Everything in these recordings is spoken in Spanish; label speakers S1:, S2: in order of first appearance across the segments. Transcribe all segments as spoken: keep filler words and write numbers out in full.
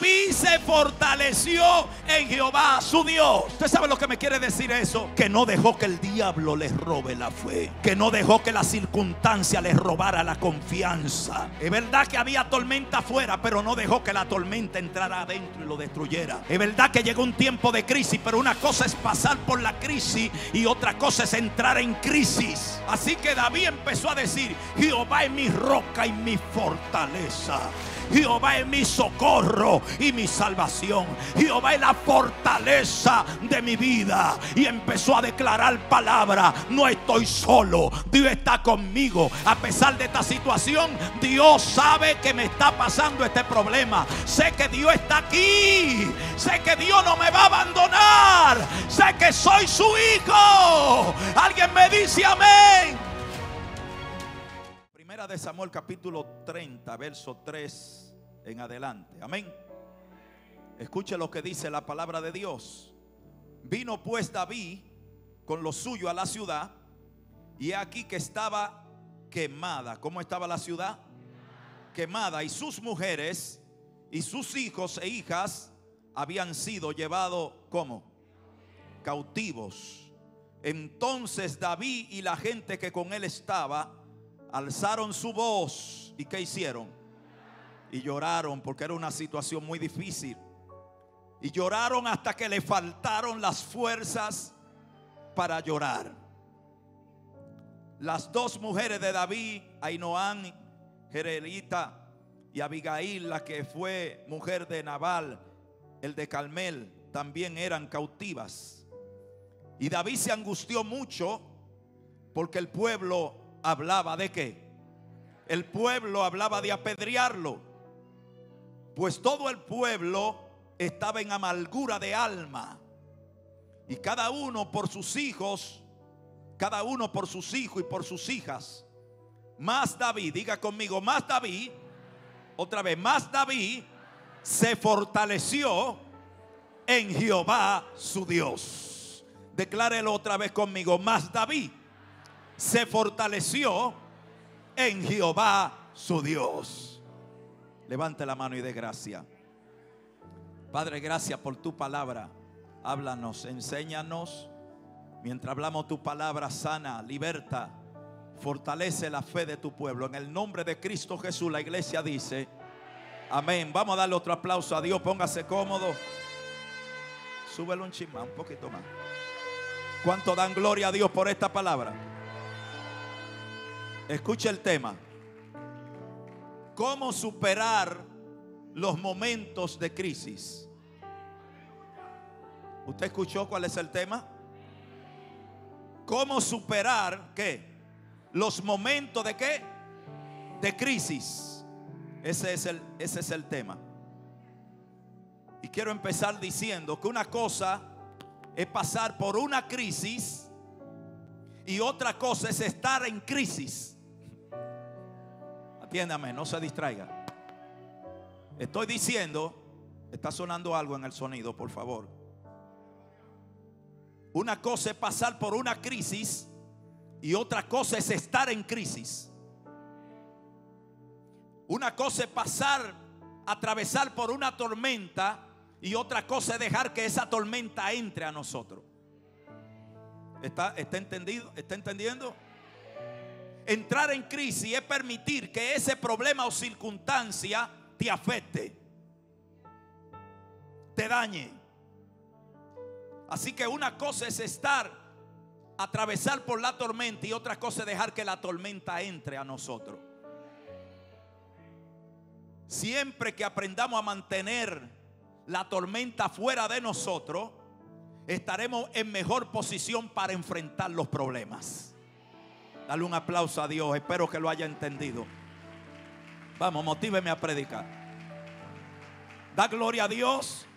S1: David se fortaleció en Jehová su Dios. ¿Usted sabe lo que me quiere decir eso? Que no dejó que el diablo les robe la fe, que no dejó que la circunstancia les robara la confianza. Es verdad que había tormenta afuera, pero no dejó que la tormenta entrara adentro y lo destruyera. Es verdad que llegó un tiempo de crisis, pero una cosa es pasar por la crisis y otra cosa es entrar en crisis. Así que David empezó a decir: Jehová es mi roca y mi fortaleza. Jehová es mi socorro y mi salvación. Jehová es la fortaleza de mi vida. Y empezó a declarar palabra: no estoy solo, Dios está conmigo. A pesar de esta situación, Dios sabe que me está pasando este problema. Sé que Dios está aquí. Sé que Dios no me va a abandonar. Sé que soy su hijo. Alguien me dice amén. Primera de Samuel capítulo treinta, verso tres en adelante. Amén. Escuche lo que dice la palabra de Dios. Vino pues David con lo suyo a la ciudad, y he aquí que estaba quemada. ¿Cómo estaba la ciudad? Quemada. Y sus mujeres y sus hijos e hijas habían sido llevados, ¿cómo? Cautivos. Entonces David y la gente que con él estaba alzaron su voz. ¿Y qué hicieron? Y lloraron, porque era una situación muy difícil. Y lloraron hasta que le faltaron las fuerzas para llorar. Las dos mujeres de David, Ainoam, Jerelita, y Abigail, la que fue mujer de Nabal, el de Carmel, también eran cautivas. Y David se angustió mucho porque el pueblo hablaba de qué. El pueblo hablaba de apedrearlo, pues todo el pueblo estaba en amargura de alma, y cada uno por sus hijos, cada uno por sus hijos y por sus hijas. Más David, diga conmigo, más David, otra vez, más David se fortaleció en Jehová su Dios. Declárelo otra vez conmigo, más David se fortaleció en Jehová su Dios. Levante la mano y dé gracia. Padre, gracias por tu palabra. Háblanos, enséñanos. Mientras hablamos tu palabra, sana, liberta, fortalece la fe de tu pueblo. En el nombre de Cristo Jesús, la iglesia dice amén. Vamos a darle otro aplauso a Dios. Póngase cómodo. Súbelo un chisma, un poquito más. ¿Cuánto dan gloria a Dios por esta palabra? Escuche el tema: ¿cómo superar los momentos de crisis? ¿Usted escuchó cuál es el tema? ¿Cómo superar qué? Los momentos de qué? De crisis. Ese es el, ese es el tema. Y quiero empezar diciendo que una cosa es pasar por una crisis y otra cosa es estar en crisis. Atiéndame, no se distraiga. Estoy diciendo, está sonando algo en el sonido, por favor. Una cosa es pasar por una crisis y otra cosa es estar en crisis. Una cosa es pasar, atravesar por una tormenta, y otra cosa es dejar que esa tormenta entre a nosotros. ¿Está, está entendido? ¿Está entendiendo? Entrar en crisis es permitir que ese problema o circunstancia te afecte, te dañe. Así que una cosa es estar, atravesar por la tormenta, y otra cosa es dejar que la tormenta entre a nosotros. Siempre que aprendamos a mantener la tormenta fuera de nosotros, estaremos en mejor posición para enfrentar los problemas. Dale un aplauso a Dios, espero que lo haya entendido. Vamos, motíveme a predicar. Da gloria a Dios.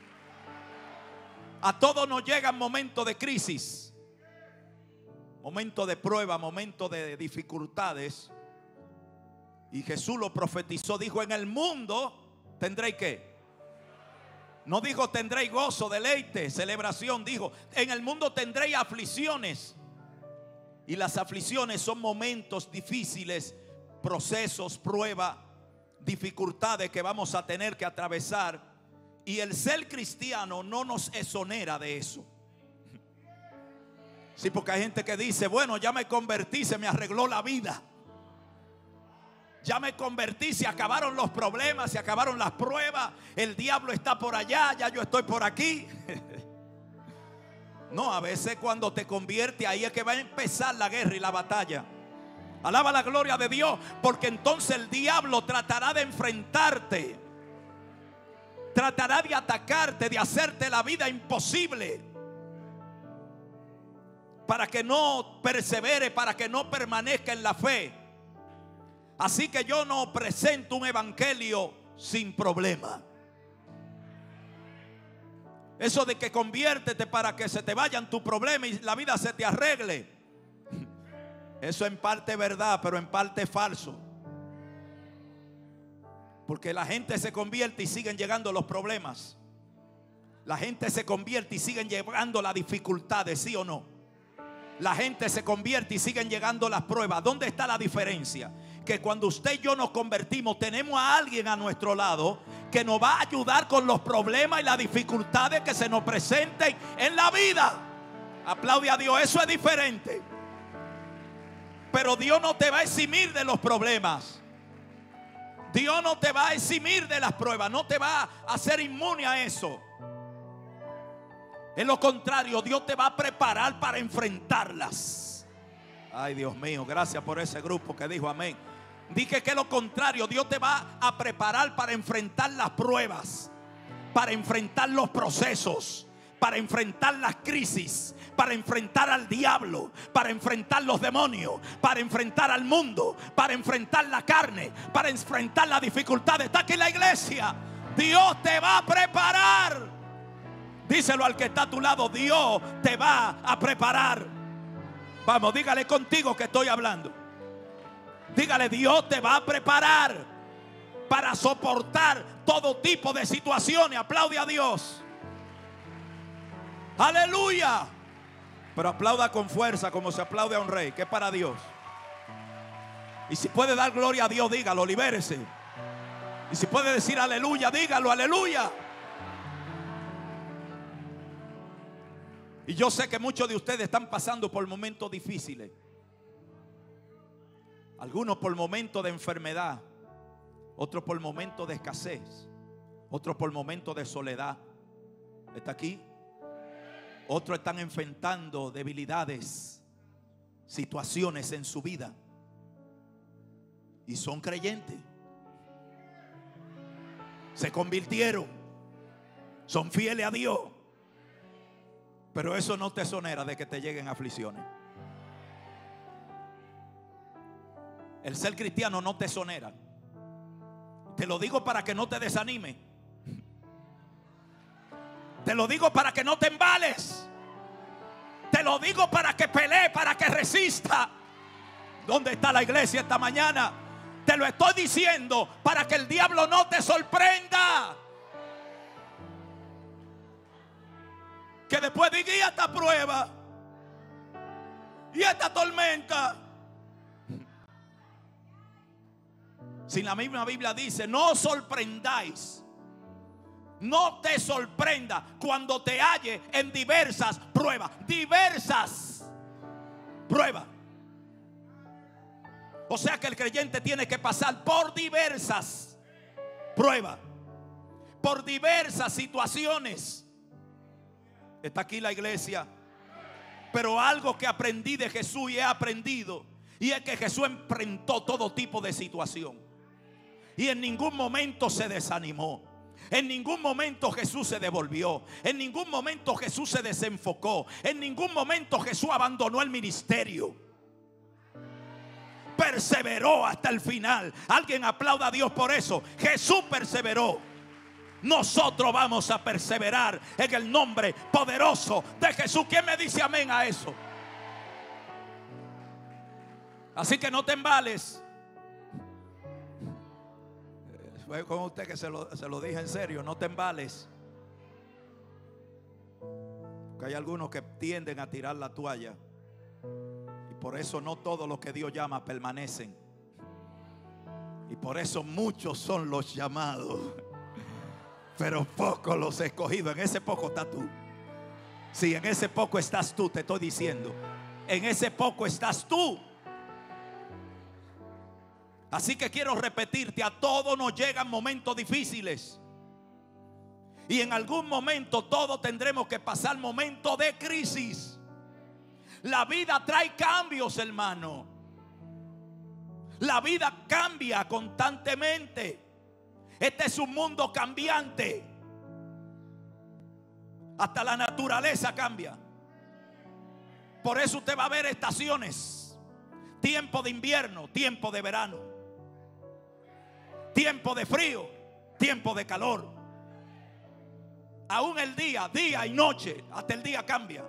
S1: A todos nos llegan momentos de crisis, momentos de prueba, momentos de dificultades. Y Jesús lo profetizó, dijo: en el mundo tendréis ¿qué? No dijo tendréis gozo, deleite, celebración. Dijo: en el mundo tendréis aflicciones. Y las aflicciones son momentos difíciles, procesos, pruebas, dificultades que vamos a tener que atravesar. Y el ser cristiano no nos exonera de eso. Sí, porque hay gente que dice, bueno, ya me convertí, se me arregló la vida. Ya me convertí, se acabaron los problemas, se acabaron las pruebas. El diablo está por allá, ya yo estoy por aquí. No, a veces cuando te convierte, ahí es que va a empezar la guerra y la batalla. Alaba la gloria de Dios, porque entonces el diablo tratará de enfrentarte, tratará de atacarte, de hacerte la vida imposible, para que no persevere, para que no permanezca en la fe. Así que yo no presento un evangelio sin problema. Eso de que conviértete para que se te vayan tus problemas y la vida se te arregle, eso en parte es verdad, pero en parte es falso. Porque la gente se convierte y siguen llegando los problemas. La gente se convierte y siguen llegando las dificultades, ¿sí o no? La gente se convierte y siguen llegando las pruebas. ¿Dónde está la diferencia? Que cuando usted y yo nos convertimos, tenemos a alguien a nuestro lado que nos va a ayudar con los problemas y las dificultades que se nos presenten en la vida. Aplaude a Dios, eso es diferente. Pero Dios no te va a eximir de los problemas. Dios no te va a eximir de las pruebas. No te va a hacer inmune a eso. En lo contrario, Dios te va a preparar para enfrentarlas. Ay, Dios mío, gracias por ese grupo que dijo amén. Dije que lo contrario, Dios te va a preparar para enfrentar las pruebas, para enfrentar los procesos, para enfrentar las crisis, para enfrentar al diablo, para enfrentar los demonios, para enfrentar al mundo, para enfrentar la carne, para enfrentar las dificultades. Está aquí la iglesia. Dios te va a preparar. Díselo al que está a tu lado, Dios te va a preparar. Vamos, dígale contigo que estoy hablando. Dígale, Dios te va a preparar para soportar todo tipo de situaciones. Aplaude a Dios. Aleluya. Pero aplauda con fuerza como se aplaude a un rey, que es para Dios. Y si puede dar gloria a Dios, dígalo, libérese. Y si puede decir aleluya, dígalo, aleluya. Y yo sé que muchos de ustedes están pasando por momentos difíciles. Algunos por momentos de enfermedad, otros por momentos de escasez, otros por momentos de soledad. ¿Está aquí? Otros están enfrentando debilidades, situaciones en su vida. Y son creyentes. Se convirtieron. Son fieles a Dios. Pero eso no te exonera de que te lleguen aflicciones. El ser cristiano no te exonera. Te lo digo para que no te desanime. Te lo digo para que no te embales. Te lo digo para que pelee, para que resista. ¿Dónde está la iglesia esta mañana? Te lo estoy diciendo para que el diablo no te sorprenda. Que después diga, y esta prueba, y esta tormenta. Si la misma Biblia dice, no os sorprendáis, no te sorprenda cuando te halle en diversas pruebas. Diversas pruebas. O sea que el creyente tiene que pasar por diversas pruebas, por diversas situaciones. Está aquí la iglesia. Pero algo que aprendí de Jesús y he aprendido, y es que Jesús enfrentó todo tipo de situación y en ningún momento se desanimó. En ningún momento Jesús se devolvió. En ningún momento Jesús se desenfocó. En ningún momento Jesús abandonó el ministerio. Perseveró hasta el final. Alguien aplauda a Dios por eso. Jesús perseveró. Nosotros vamos a perseverar en el nombre poderoso de Jesús. ¿Quién me dice amén a eso? Así que no te embales. Fue con usted que se lo, se lo dije en serio. No te embales. Porque hay algunos que tienden a tirar la toalla. Y por eso no todos los que Dios llama permanecen. Y por eso muchos son los llamados, pero pocos los escogidos. En ese poco estás tú. Sí, en ese poco estás tú, te estoy diciendo. En ese poco estás tú. Así que quiero repetirte, a todos nos llegan momentos difíciles. Y en algún momento todos tendremos que pasar momentos de crisis. La vida trae cambios, hermano. La vida cambia constantemente. Este es un mundo cambiante. Hasta la naturaleza cambia. Por eso usted va a ver estaciones. Tiempo de invierno, tiempo de verano, tiempo de frío, tiempo de calor. Aún el día, día y noche, hasta el día cambia.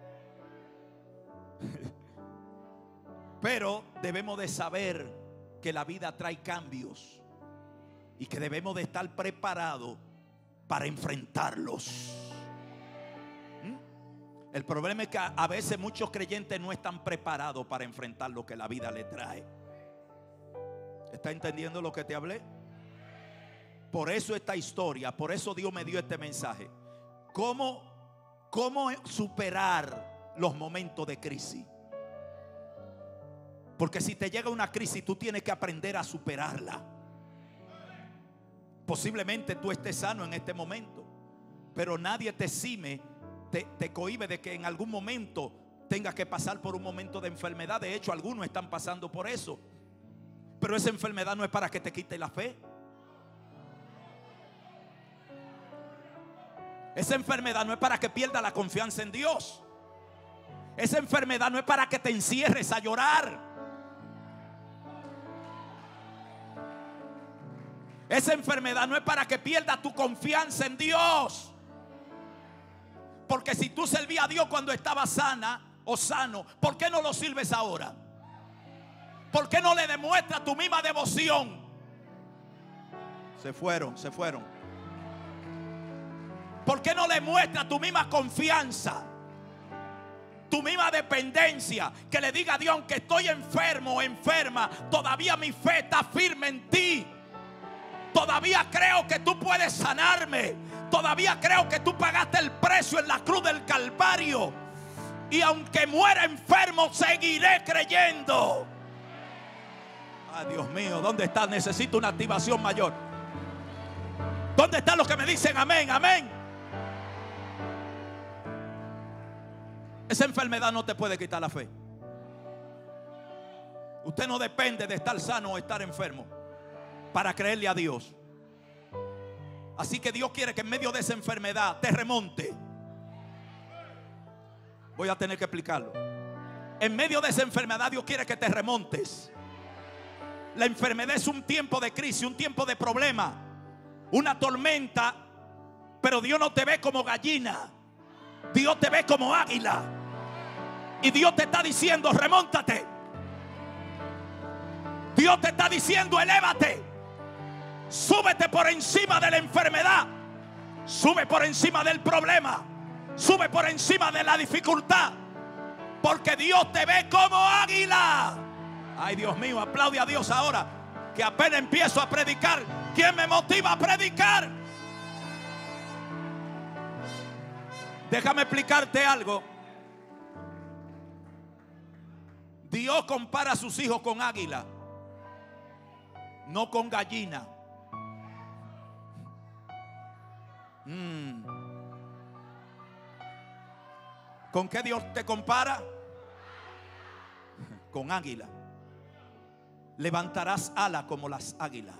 S1: Pero debemos de saber que la vida trae cambios y que debemos de estar preparados para enfrentarlos. El problema es que a veces muchos creyentes no están preparados para enfrentar lo que la vida le trae. ¿Está entendiendo lo que te hablé? Por eso esta historia, por eso Dios me dio este mensaje. ¿Cómo, cómo superar los momentos de crisis? Porque si te llega una crisis, tú tienes que aprender a superarla. Posiblemente tú estés sano en este momento, pero nadie te exime, te, te cohíbe de que en algún momento tengas que pasar por un momento de enfermedad. De hecho, algunos están pasando por eso. Pero esa enfermedad no es para que te quite la fe. Esa enfermedad no es para que pierdas la confianza en Dios. Esa enfermedad no es para que te encierres a llorar. Esa enfermedad no es para que pierdas tu confianza en Dios. Porque si tú servías a Dios cuando estabas sana o sano, ¿por qué no lo sirves ahora? ¿Por qué no le demuestras tu misma devoción? Se fueron, se fueron. ¿Por qué no le muestras tu misma confianza, tu misma dependencia? Que le diga a Dios, aunque estoy enfermo o enferma, todavía mi fe está firme en ti. Todavía creo que tú puedes sanarme. Todavía creo que tú pagaste el precio en la cruz del Calvario. Y aunque muera enfermo, seguiré creyendo. Ay, Dios mío, ¿dónde está? Necesito una activación mayor. ¿Dónde están los que me dicen amén, amén? Esa enfermedad no te puede quitar la fe. Usted no depende de estar sano o estar enfermo para creerle a Dios. Así que Dios quiere que en medio de esa enfermedad te remonte. Voy a tener que explicarlo. En medio de esa enfermedad Dios quiere que te remontes. La enfermedad es un tiempo de crisis, un tiempo de problema, una tormenta. Pero Dios no te ve como gallina, Dios te ve como águila. Y Dios te está diciendo, remóntate. Dios te está diciendo, elévate. Súbete por encima de la enfermedad. Sube por encima del problema. Sube por encima de la dificultad. Porque Dios te ve como águila. Ay, Dios mío, aplaude a Dios ahora, que apenas empiezo a predicar. ¿Quién me motiva a predicar? Déjame explicarte algo. Dios compara a sus hijos con águila, no con gallina. Mm. ¿Con qué Dios te compara? Con águila. Levantarás alas como las águilas.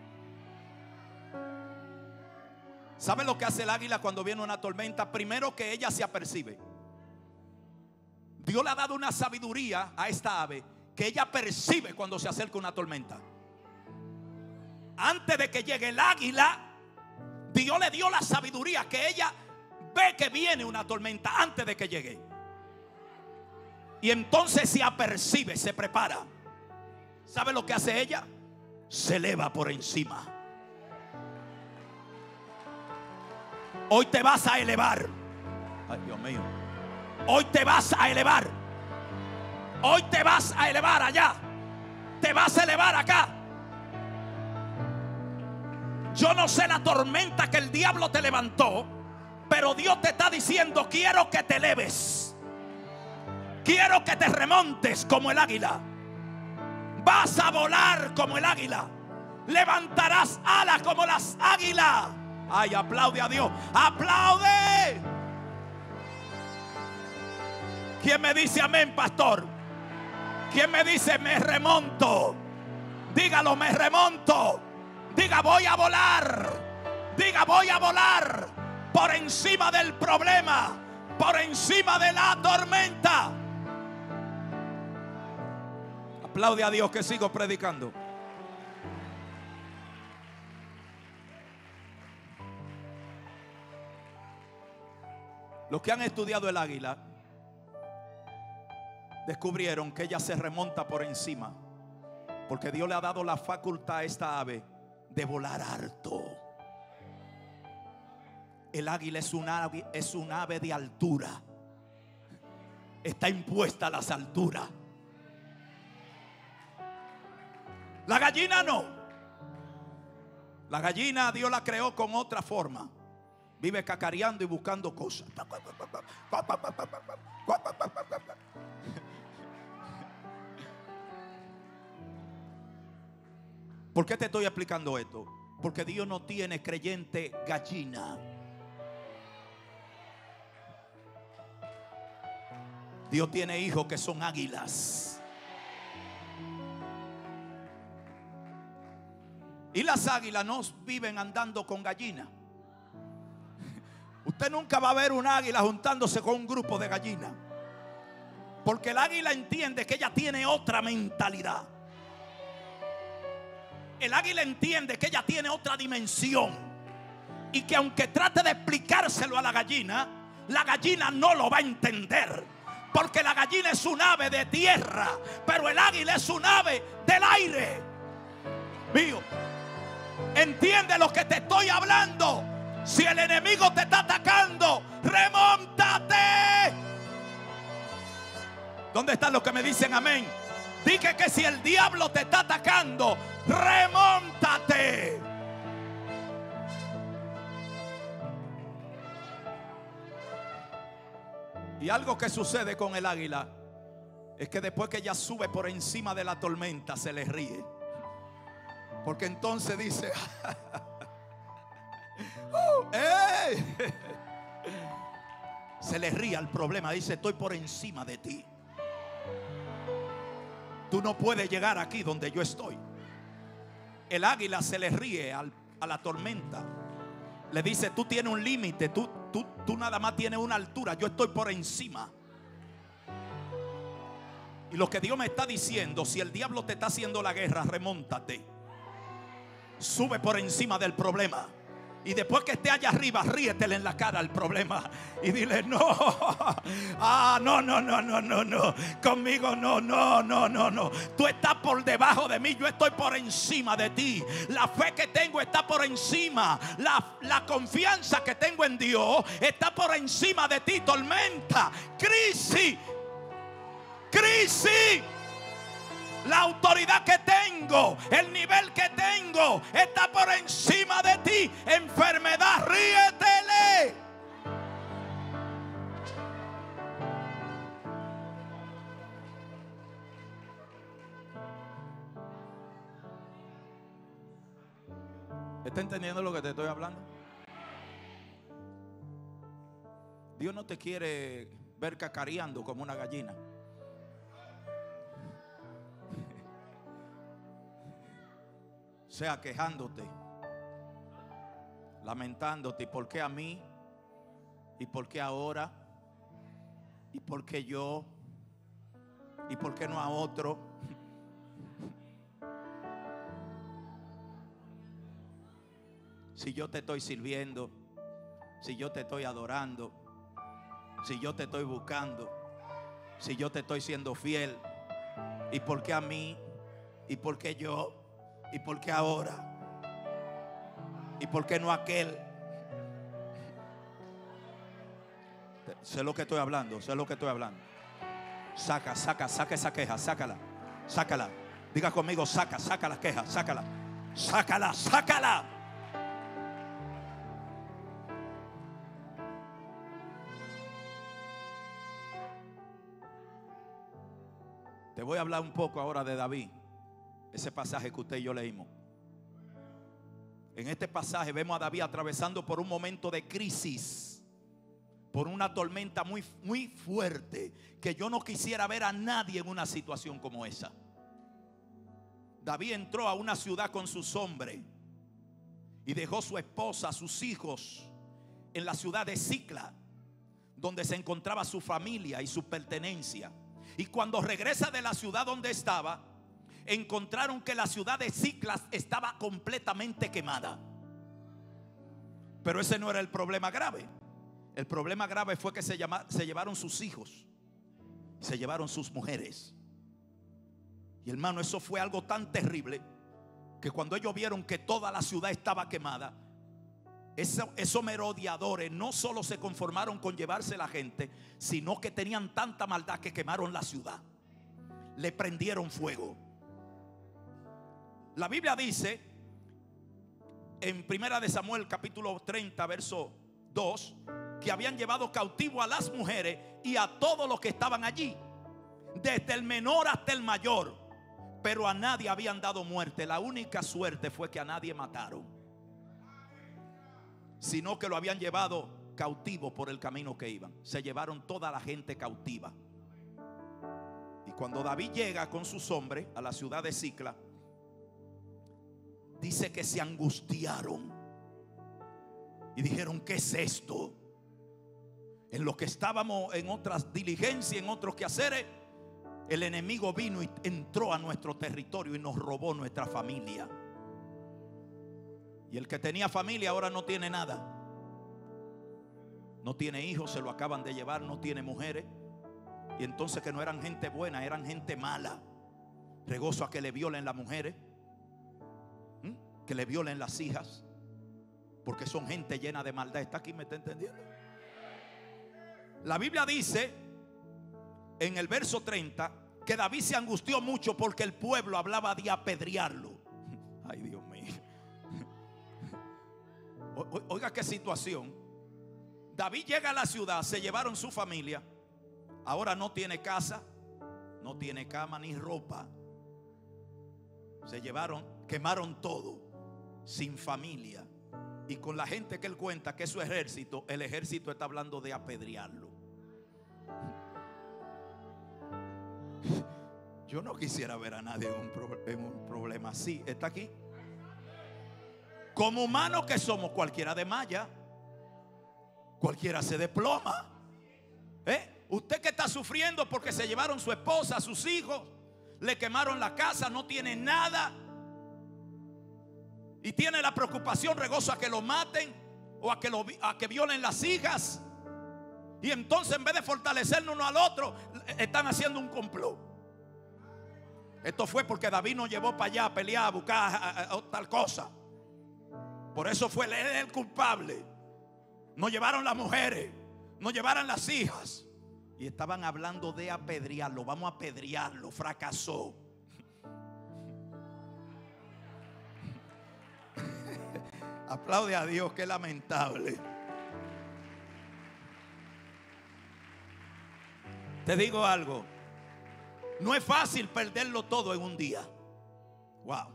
S1: ¿Sabe lo que hace el águila cuando viene una tormenta? Primero, que ella se apercibe. Dios le ha dado una sabiduría a esta ave, que ella percibe cuando se acerca una tormenta. Antes de que llegue el águila, Dios le dio la sabiduría, que ella ve que viene una tormenta antes de que llegue. Y entonces se apercibe, se prepara. ¿Sabe lo que hace ella? Se eleva por encima. Hoy te vas a elevar. Ay, Dios mío. Hoy te vas a elevar. Hoy te vas a elevar allá. Te vas a elevar acá. Yo no sé la tormenta que el diablo te levantó, pero Dios te está diciendo: quiero que te eleves, quiero que te remontes como el águila. Vas a volar como el águila, levantarás alas como las águilas. Ay, aplaude a Dios, aplaude. ¿Quién me dice amén, pastor? ¿Quién me dice me remonto? Dígalo, me remonto. Diga, voy a volar. Diga, voy a volar por encima del problema, por encima de la tormenta. Aplaude a Dios que sigo predicando. Los que han estudiado el águila descubrieron que ella se remonta por encima, porque Dios le ha dado la facultad a esta ave de volar alto. El águila es un ave, es un ave de altura. Está impuesta a las alturas. La gallina no. La gallina Dios la creó con otra forma. Vive cacareando y buscando cosas. ¿Por qué te estoy explicando esto? Porque Dios no tiene creyente gallina. Dios tiene hijos que son águilas. Y las águilas no viven andando con gallinas. Usted nunca va a ver un águila juntándose con un grupo de gallinas, porque el águila entiende que ella tiene otra mentalidad. El águila entiende que ella tiene otra dimensión, y que aunque trate de explicárselo a la gallina, la gallina no lo va a entender, porque la gallina es un ave de tierra, pero el águila es un ave del aire. Mío, entiende lo que te estoy hablando. Si el enemigo te está atacando, remóntate. ¿Dónde están los que me dicen amén? Dije que si el diablo te está atacando, remóntate. Y algo que sucede con el águila es que después que ella sube por encima de la tormenta, se le ríe. Porque entonces dice: uh, ¡hey! Se le ríe al problema. Dice: estoy por encima de ti. Tú no puedes llegar aquí donde yo estoy. El águila se le ríe al, a la tormenta. Le dice: tú tienes un límite. Tú, tú, tú nada más tienes una altura. Yo estoy por encima. Y lo que Dios me está diciendo: si el diablo te está haciendo la guerra, remóntate. Sube por encima del problema. Y después que esté allá arriba, ríetele en la cara al problema y dile: no, ah, no, no, no, no, no, no, conmigo no, no, no, no, no. Tú estás por debajo de mí, yo estoy por encima de ti. La fe que tengo está por encima. La, la confianza que tengo en Dios está por encima de ti. Tormenta, crisis, crisis. La autoridad que tengo, el nivel que tengo, está por encima de ti. Enfermedad, ríetele. ¿Está entendiendo lo que te estoy hablando? Dios no te quiere ver cacareando como una gallina. O sea, quejándote, lamentándote. ¿Y por qué a mí? ¿Y por qué ahora? ¿Y por qué yo? ¿Y por qué no a otro? Si yo te estoy sirviendo, si yo te estoy adorando, si yo te estoy buscando, si yo te estoy siendo fiel, ¿y por qué a mí? ¿Y por qué yo? ¿Y por qué ahora? ¿Y por qué no aquel? Sé lo que estoy hablando, sé lo que estoy hablando. Saca, saca, saca esa queja, sácala, sácala. Diga conmigo: saca, saca la queja, sácala, sácala, sácala. voy a hablar un poco ahora de David. Ese pasaje que usted y yo leímos. En este pasaje vemos a David atravesando por un momento de crisis, por una tormenta muy, muy fuerte, que yo no quisiera ver a nadie en una situación como esa. David entró a una ciudad con sus hombres y dejó su esposa, sus hijos en la ciudad de Sicla, donde se encontraba su familia y su pertenencia. Y cuando regresa de la ciudad donde estaba, encontraron que la ciudad de Sicla estaba completamente quemada. Pero ese no era el problema grave. El problema grave fue que se, llama, se llevaron sus hijos, se llevaron sus mujeres. Y hermano, eso fue algo tan terrible que cuando ellos vieron que toda la ciudad estaba quemada, Eso, esos merodeadores no solo se conformaron con llevarse la gente, sino que tenían tanta maldad que quemaron la ciudad. Le prendieron fuego. La Biblia dice en Primera de Samuel capítulo treinta verso dos que habían llevado cautivo a las mujeres y a todos los que estaban allí, desde el menor hasta el mayor, pero a nadie habían dado muerte. La única suerte fue que a nadie mataron, sino que lo habían llevado cautivo por el camino que iban. Se llevaron toda la gente cautiva. Y cuando David llega con sus hombres a la ciudad de Sicla, dice que se angustiaron y dijeron: ¿qué es esto? En lo que estábamos en otras diligencias, en otros quehaceres, el enemigo vino y entró a nuestro territorio y nos robó nuestra familia. Y el que tenía familia ahora no tiene nada. No tiene hijos, se lo acaban de llevar. No tiene mujeres. Y entonces, que no eran gente buena, eran gente mala. Regozo a que le violen las mujeres, ¿Mm? que le violen las hijas, porque son gente llena de maldad. ¿Está aquí? ¿Me está entendiendo? La Biblia dice en el verso treinta que David se angustió mucho porque el pueblo hablaba de apedrearlo. Ay, Dios mío. Oiga qué situación. David llega a la ciudad, se llevaron su familia. Ahora no tiene casa, no tiene cama ni ropa. Se llevaron, quemaron todo, sin familia. Y con la gente que él cuenta que es su ejército, el ejército está hablando de apedrearlo. Yo no quisiera ver a nadie en un, pro, en un problema así. ¿Está aquí? Como humanos que somos, cualquiera desmaya, cualquiera se desploma. ¿Eh? Usted que está sufriendo porque se llevaron su esposa, sus hijos, le quemaron la casa, no tiene nada, y tiene la preocupación, regozo a que lo maten o a que, lo, a que violen las hijas. Y entonces, en vez de fortalecernos uno al otro, están haciendo un complot. Esto fue porque David nos llevó para allá a pelear, a buscar a, a, a, tal cosa. Por eso fue él el culpable. Nos llevaron las mujeres, nos llevaron las hijas, y estaban hablando de apedrearlo. Vamos a apedrearlo, fracasó. Aplaude a Dios, qué lamentable. Te digo algo, no es fácil perderlo todo en un día. Wow.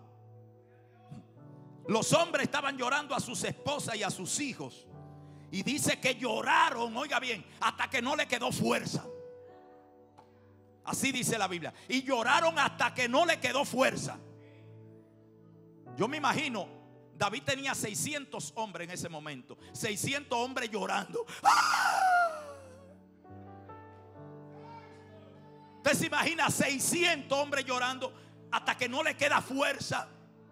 S1: Los hombres estaban llorando a sus esposas y a sus hijos. Y dice que lloraron, oiga bien, hasta que no le quedó fuerza. Así dice la Biblia. Y lloraron hasta que no le quedó fuerza. Yo me imagino, David tenía seiscientos hombres en ese momento. seiscientos hombres llorando. ¡Ah! Usted se imagina seiscientos hombres llorando hasta que no le queda fuerza.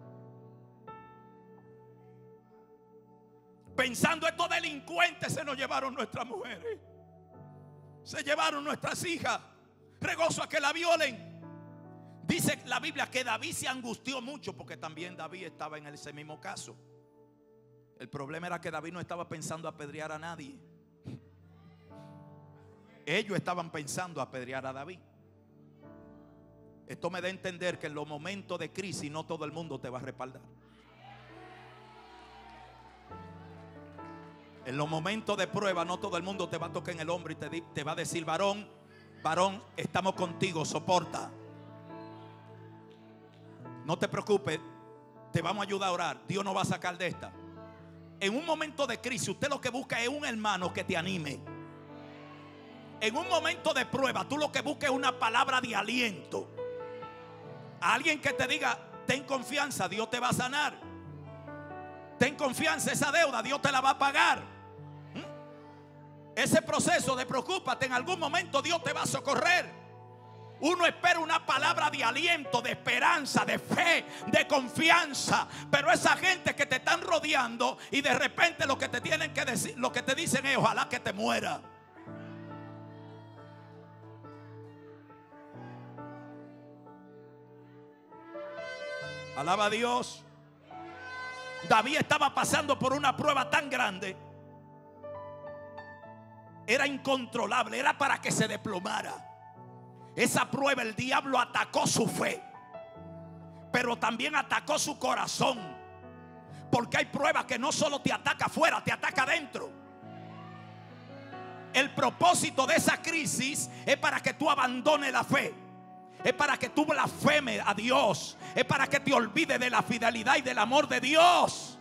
S1: Pensando, estos delincuentes se nos llevaron nuestras mujeres, se llevaron nuestras hijas, regozo a que la violen. Dice la Biblia que David se angustió mucho, porque también David estaba en ese mismo caso. El problema era que David no estaba pensando apedrear a nadie. Ellos estaban pensando apedrear a David. Esto me da a entender que en los momentos de crisis no todo el mundo te va a respaldar. En los momentos de prueba no todo el mundo te va a tocar en el hombro y te, te va a decir: varón, varón, estamos contigo, soporta. No te preocupes, te vamos a ayudar a orar. Dios nos va a sacar de esta. En un momento de crisis, usted lo que busca es un hermano que te anime. En un momento de prueba, tú lo que buscas es una palabra de aliento. Alguien que te diga: ten confianza, Dios te va a sanar. Ten confianza, esa deuda Dios te la va a pagar. ¿Mm? Ese proceso de preocúpate, en algún momento Dios te va a socorrer. Uno espera una palabra de aliento, de esperanza, de fe, de confianza. Pero esa gente que te están rodeando y de repente lo que te tienen que decir, lo que te dicen es: ojalá que te muera. Alaba a Dios. David estaba pasando por una prueba tan grande. Era incontrolable, era para que se desplomara. Esa prueba, el diablo atacó su fe, pero también atacó su corazón. Porque hay pruebas que no solo te ataca afuera, te ataca adentro. El propósito de esa crisis es para que tú abandones la fe. Es para que tú blasfemes a Dios. Es para que te olvides de la fidelidad y del amor de Dios.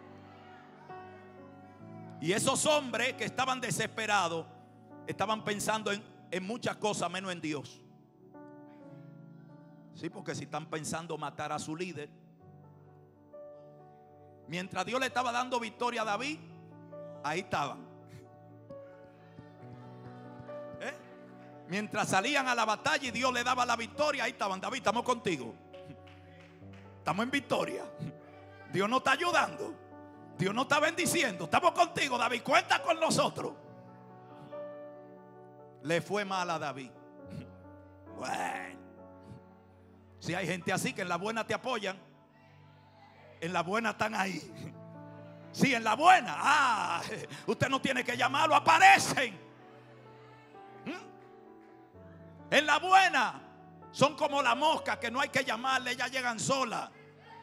S1: Y esos hombres que estaban desesperados estaban pensando en, en muchas cosas menos en Dios. Sí, porque si están pensando matar a su líder, mientras Dios le estaba dando victoria a David, ahí estaban. ¿Eh? Mientras salían a la batalla y Dios le daba la victoria, ahí estaban. David, estamos contigo. Estamos en victoria. Dios nos está ayudando. Dios nos está bendiciendo. Estamos contigo, David. Cuenta con nosotros. Le fue mal a David. Bueno, si hay gente así que en la buena te apoyan, en la buena están ahí. Sí, en la buena. Ah, usted no tiene que llamarlo, aparecen. ¿Mm? En la buena son como la mosca que no hay que llamarle, ellas llegan solas.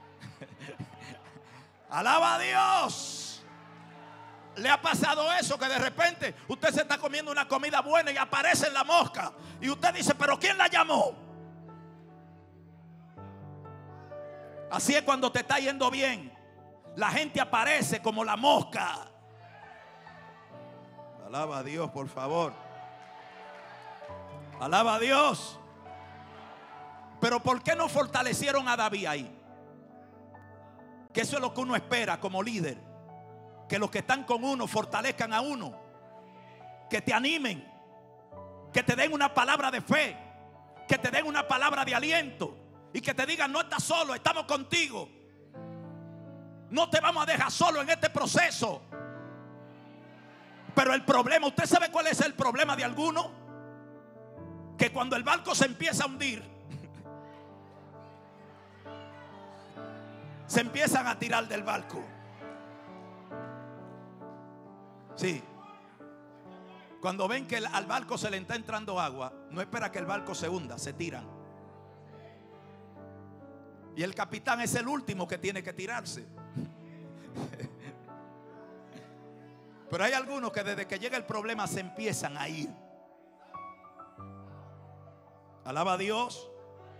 S1: Alaba a Dios. ¿Le ha pasado eso? Que de repente usted se está comiendo una comida buena y aparece la mosca. Y usted dice: ¿pero quién la llamó? Así es cuando te está yendo bien. La gente aparece como la mosca. Alaba a Dios, por favor. Alaba a Dios. Pero ¿por qué no fortalecieron a David ahí? Que eso es lo que uno espera como líder. Que los que están con uno fortalezcan a uno. Que te animen. Que te den una palabra de fe. Que te den una palabra de aliento. Y que te digan: no estás solo, estamos contigo. No te vamos a dejar solo en este proceso. Pero el problema, ¿usted sabe cuál es el problema de algunos? Que cuando el barco se empieza a hundir, se empiezan a tirar del barco. Sí. Cuando ven que al barco se le está entrando agua, no espera que el barco se hunda, se tiran. Y el capitán es el último que tiene que tirarse. Pero hay algunos que desde que llega el problema se empiezan a ir. Alaba a Dios.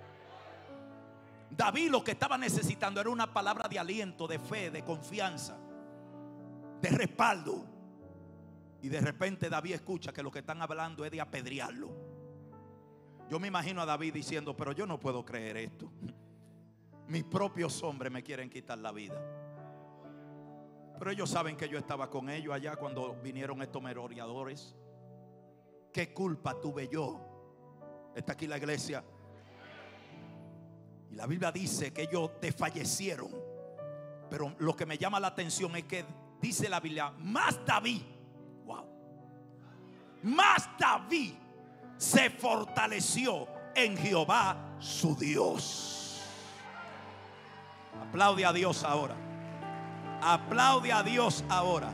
S1: David lo que estaba necesitando era una palabra de aliento, de fe, de confianza, de respaldo. Y de repente David escucha que lo que están hablando es de apedrearlo. Yo me imagino a David diciendo: pero yo no puedo creer esto. Mis propios hombres me quieren quitar la vida. Pero ellos saben que yo estaba con ellos allá cuando vinieron estos merodeadores. ¿Qué culpa tuve yo? Está aquí la iglesia. Y la Biblia dice que ellos desfallecieron. Pero lo que me llama la atención es que dice la Biblia: más David, wow, más David se fortaleció en Jehová su Dios. Aplaude a Dios ahora. Aplaude a Dios ahora.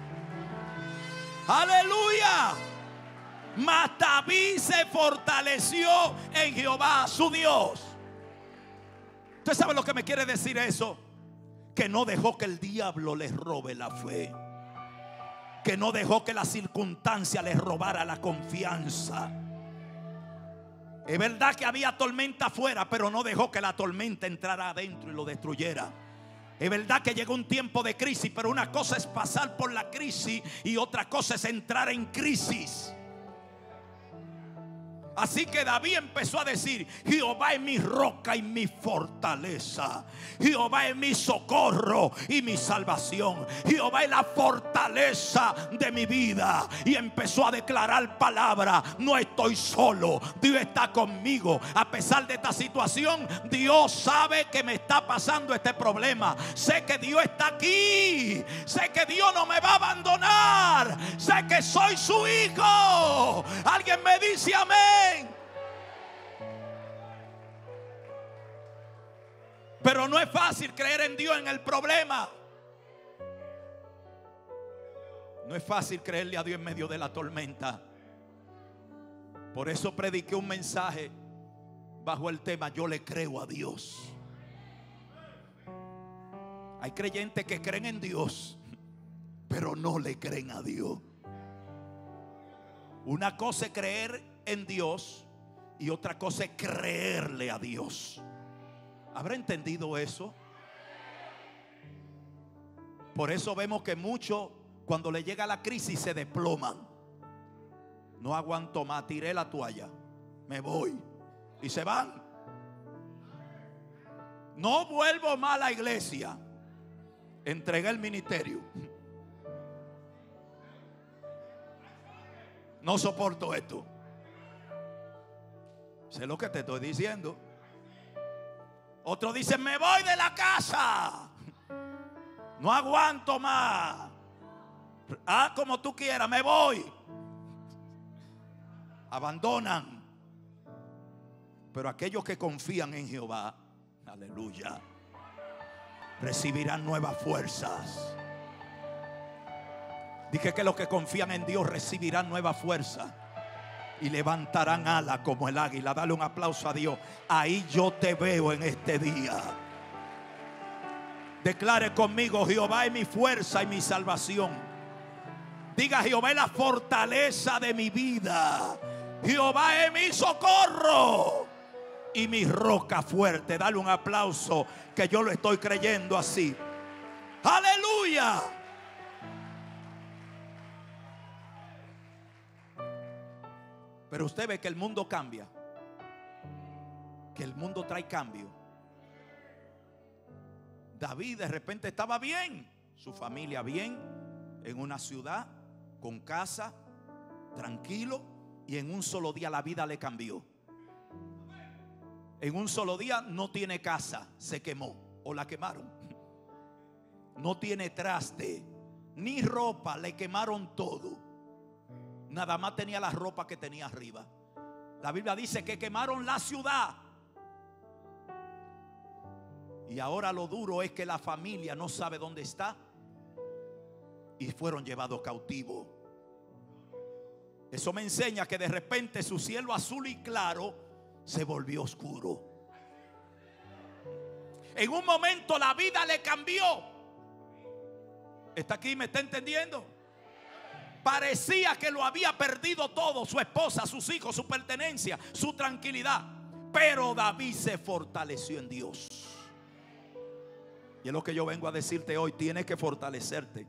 S1: Aleluya. Mas David se fortaleció en Jehová su Dios. ¿Usted sabe lo que me quiere decir eso? Que no dejó que el diablo les robe la fe. Que no dejó que la circunstancia les robara la confianza. Es verdad que había tormenta afuera, pero no dejó que la tormenta entrara adentro y lo destruyera. Es verdad que llegó un tiempo de crisis, pero una cosa es pasar por la crisis y otra cosa es entrar en crisis. Así que David empezó a decir: Jehová es mi roca y mi fortaleza. Jehová es mi socorro y mi salvación. Jehová es la fortaleza de mi vida. Y empezó a declarar palabra: no estoy solo, Dios está conmigo. A pesar de esta situación, Dios sabe que me está pasando este problema. Sé que Dios está aquí. Sé que Dios no me va a abandonar. Sé que soy su hijo. Alguien me dice amén. Pero no es fácil creer en Dios en el problema. No es fácil creerle a Dios en medio de la tormenta. Por eso prediqué un mensaje bajo el tema: yo le creo a Dios. Hay creyentes que creen en Dios, pero no le creen a Dios. Una cosa es creer en Dios y otra cosa es creerle a Dios. ¿Habrá entendido eso? Por eso vemos que muchos, cuando le llega la crisis, se desploman. No aguanto más, tiré la toalla, me voy. Y se van. No vuelvo más a la iglesia. Entregué el ministerio. No soporto esto. Sé lo que te estoy diciendo. Otros dicen: me voy de la casa. No aguanto más. Ah, como tú quieras, me voy. Abandonan. Pero aquellos que confían en Jehová, aleluya, recibirán nuevas fuerzas. Dije que los que confían en Dios recibirán nuevas fuerzas y levantarán alas como el águila. Dale un aplauso a Dios. Ahí yo te veo en este día. Declare conmigo: Jehová es mi fuerza y mi salvación. Diga: Jehová es la fortaleza de mi vida. Jehová es mi socorro y mi roca fuerte. Dale un aplauso, que yo lo estoy creyendo así. Aleluya. Pero usted ve que el mundo cambia, que el mundo trae cambio. David de repente estaba bien, su familia bien, en una ciudad, con casa, tranquilo, y en un solo día la vida le cambió. En un solo día no tiene casa, se quemó o la quemaron. No tiene traste, ni ropa, le quemaron todo. Nada más tenía la ropa que tenía arriba. La Biblia dice que quemaron la ciudad. Y ahora lo duro es que la familia no sabe dónde está y fueron llevados cautivos. Eso me enseña que de repente su cielo azul y claro se volvió oscuro. En un momento la vida le cambió. ¿Está aquí? ¿Me está entendiendo? Parecía que lo había perdido todo: su esposa, sus hijos, su pertenencia, su tranquilidad. Pero David se fortaleció en Dios. Y es lo que yo vengo a decirte hoy: tienes que fortalecerte.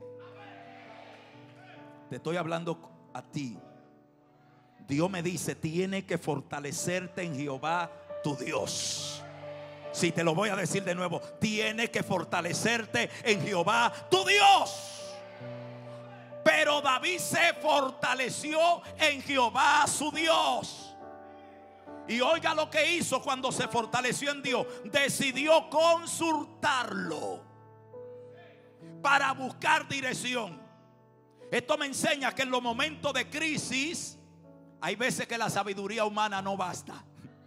S1: Te estoy hablando a ti. Dios me dice: tienes que fortalecerte en Jehová tu Dios. Si te lo voy a decir de nuevo: tienes que fortalecerte en Jehová tu Dios. Pero David se fortaleció en Jehová su Dios. Y oiga lo que hizo cuando se fortaleció en Dios: decidió consultarlo para buscar dirección. Esto me enseña que en los momentos de crisis hay veces que la sabiduría humana no basta.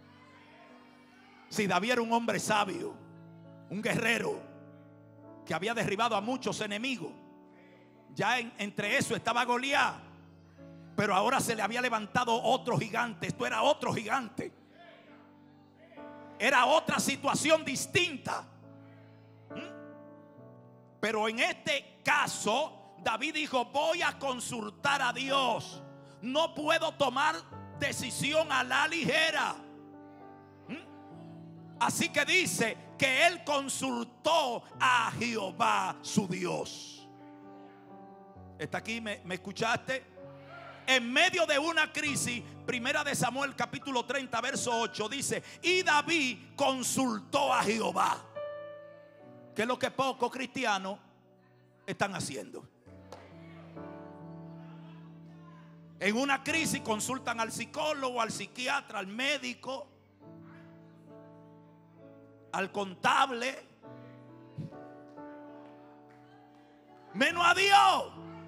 S1: Si David era un hombre sabio, un guerrero que había derribado a muchos enemigos, ya en, entre eso estaba Goliat, pero ahora se le había levantado otro gigante. Esto era otro gigante. Era otra situación distinta. ¿Mm? Pero en este caso David dijo: voy a consultar a Dios. No puedo tomar decisión a la ligera. Así que dice que él consultó a Jehová su Dios. ¿Está aquí? ¿Me, me escuchaste? En medio de una crisis, Primera de Samuel capítulo treinta verso ocho dice: y David consultó a Jehová. Que es lo que pocos cristianos están haciendo. En una crisis consultan al psicólogo, al psiquiatra, al médico, al contable, menos a Dios.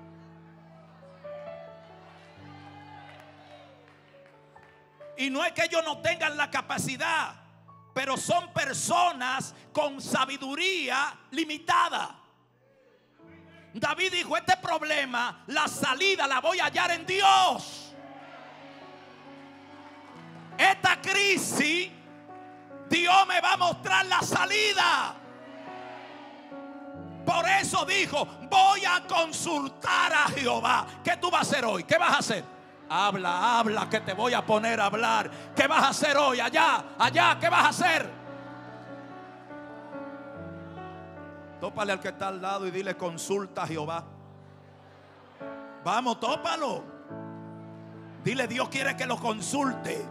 S1: Y no es que ellos no tengan la capacidad, pero son personas con sabiduría limitada. David dijo: este problema, la salida la voy a hallar en Dios. Esta crisis, Dios me va a mostrar la salida. Por eso dijo: voy a consultar a Jehová. ¿Qué tú vas a hacer hoy? ¿Qué vas a hacer? Habla, habla, que te voy a poner a hablar. ¿Qué vas a hacer hoy? Allá, allá, ¿qué vas a hacer? Tópale al que está al lado y dile: consulta a Jehová. Vamos, tópalo. Dile: Dios quiere que lo consulte.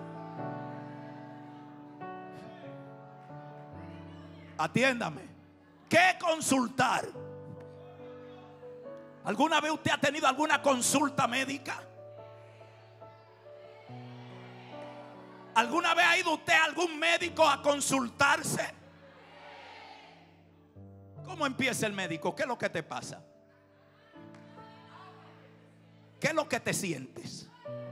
S1: Atiéndame. ¿Qué consultar? ¿Alguna vez usted ha tenido alguna consulta médica? ¿Alguna vez ha ido usted a algún médico a consultarse? ¿Cómo empieza el médico? ¿Qué es lo que te pasa? ¿Qué es lo que te sientes?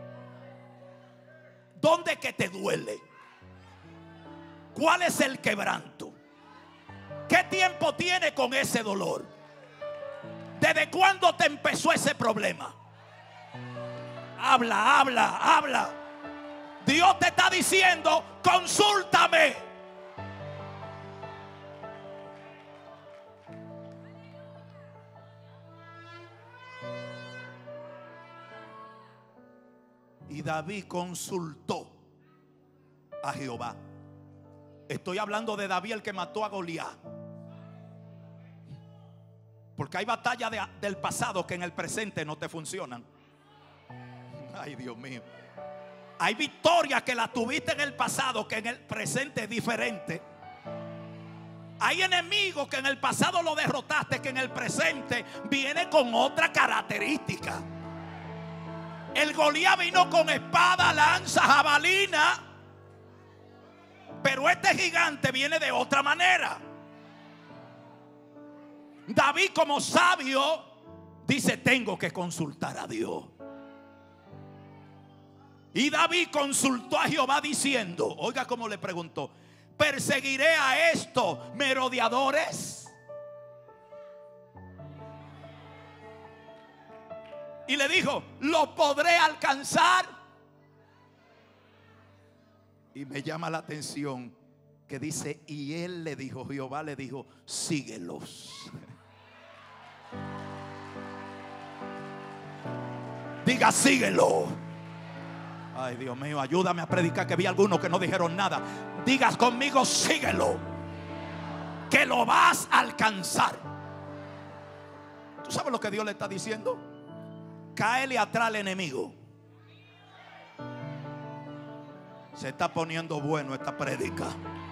S1: ¿Dónde que te duele? ¿Cuál es el quebranto? ¿Qué tiempo tiene con ese dolor? ¿Desde cuándo te empezó ese problema? Habla, habla, habla. Dios te está diciendo: consúltame. Y David consultó a Jehová. Estoy hablando de David, el que mató a Goliat. Porque hay batallas de, del pasado que en el presente no te funcionan. Ay, Dios mío. Hay victorias que las tuviste en el pasado que en el presente es diferente. Hay enemigos que en el pasado lo derrotaste, que en el presente viene con otra característica. El Goliat vino con espada, lanza, jabalina, pero este gigante viene de otra manera. David, como sabio, dice: tengo que consultar a Dios. Y David consultó a Jehová diciendo, oiga cómo le preguntó: ¿perseguiré a estos merodeadores? Y le dijo: ¿lo podré alcanzar? Y me llama la atención que dice: y él le dijo, Jehová le dijo: síguelos. Diga: síguelo. Ay, Dios mío, ayúdame a predicar, que vi algunos que no dijeron nada. Digas conmigo: síguelo, que lo vas a alcanzar. ¿Tú sabes lo que Dios le está diciendo? Cáele atrás al enemigo. Se está poniendo bueno esta prédica.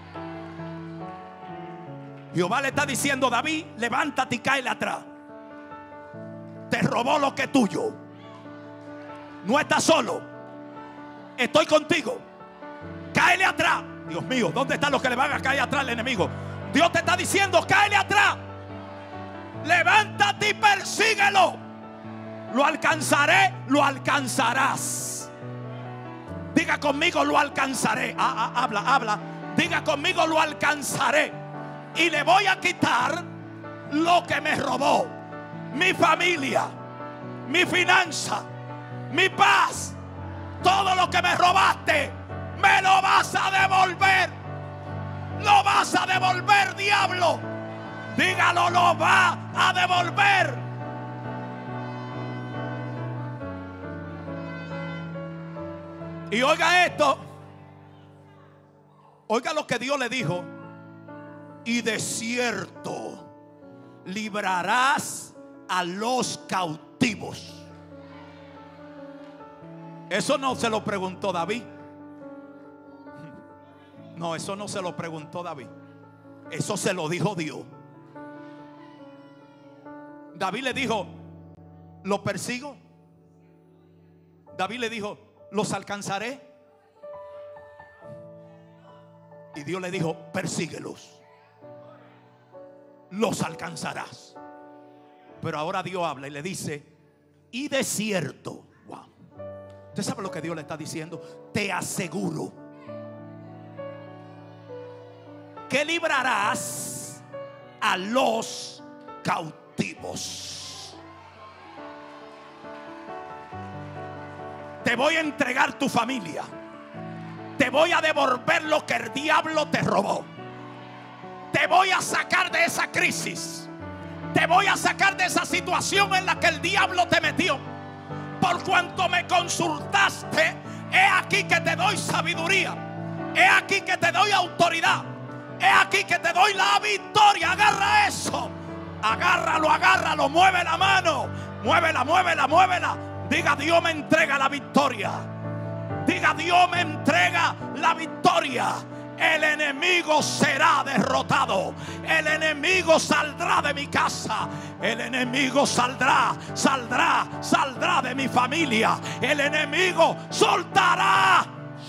S1: Jehová le está diciendo: David, levántate y cáele atrás. Te robó lo que es tuyo. No estás solo. Estoy contigo. Cáele atrás. Dios mío, ¿dónde están los que le van a caer atrás al enemigo? Dios te está diciendo: cáele atrás. Levántate y persíguelo. Lo alcanzaré, lo alcanzarás. Diga conmigo: lo alcanzaré. Ah, ah, habla, habla. Diga conmigo: lo alcanzaré. Y le voy a quitar lo que me robó: mi familia, mi finanza, mi paz. Todo lo que me robaste, me lo vas a devolver. Lo vas a devolver, diablo. Dígalo: lo va a devolver. Y oiga esto: Oiga lo que Dios le dijo. Y de cierto librarás a los cautivos. Eso no se lo preguntó David. No, eso no se lo preguntó David. Eso se lo dijo Dios. David le dijo: ¿los persigo? David le dijo: ¿los alcanzaré? Y Dios le dijo: persíguelos, los alcanzarás. Pero ahora Dios habla y le dice: y de cierto, wow, ¿usted sabe lo que Dios le está diciendo? Te aseguro que librarás a los cautivos. Te voy a entregar tu familia. Te voy a devolver lo que el diablo te robó. Te voy a sacar de esa crisis. Te voy a sacar de esa situación en la que el diablo te metió. Por cuanto me consultaste, he aquí que te doy sabiduría. He aquí que te doy autoridad. He aquí que te doy la victoria. Agarra eso. Agárralo, agárralo. Mueve la mano. Muévela, muévela, muévela. Diga: Dios me entrega la victoria. Diga: Dios me entrega la victoria. El enemigo será derrotado. El enemigo saldrá de mi casa. El enemigo saldrá, saldrá, saldrá de mi familia. El enemigo soltará.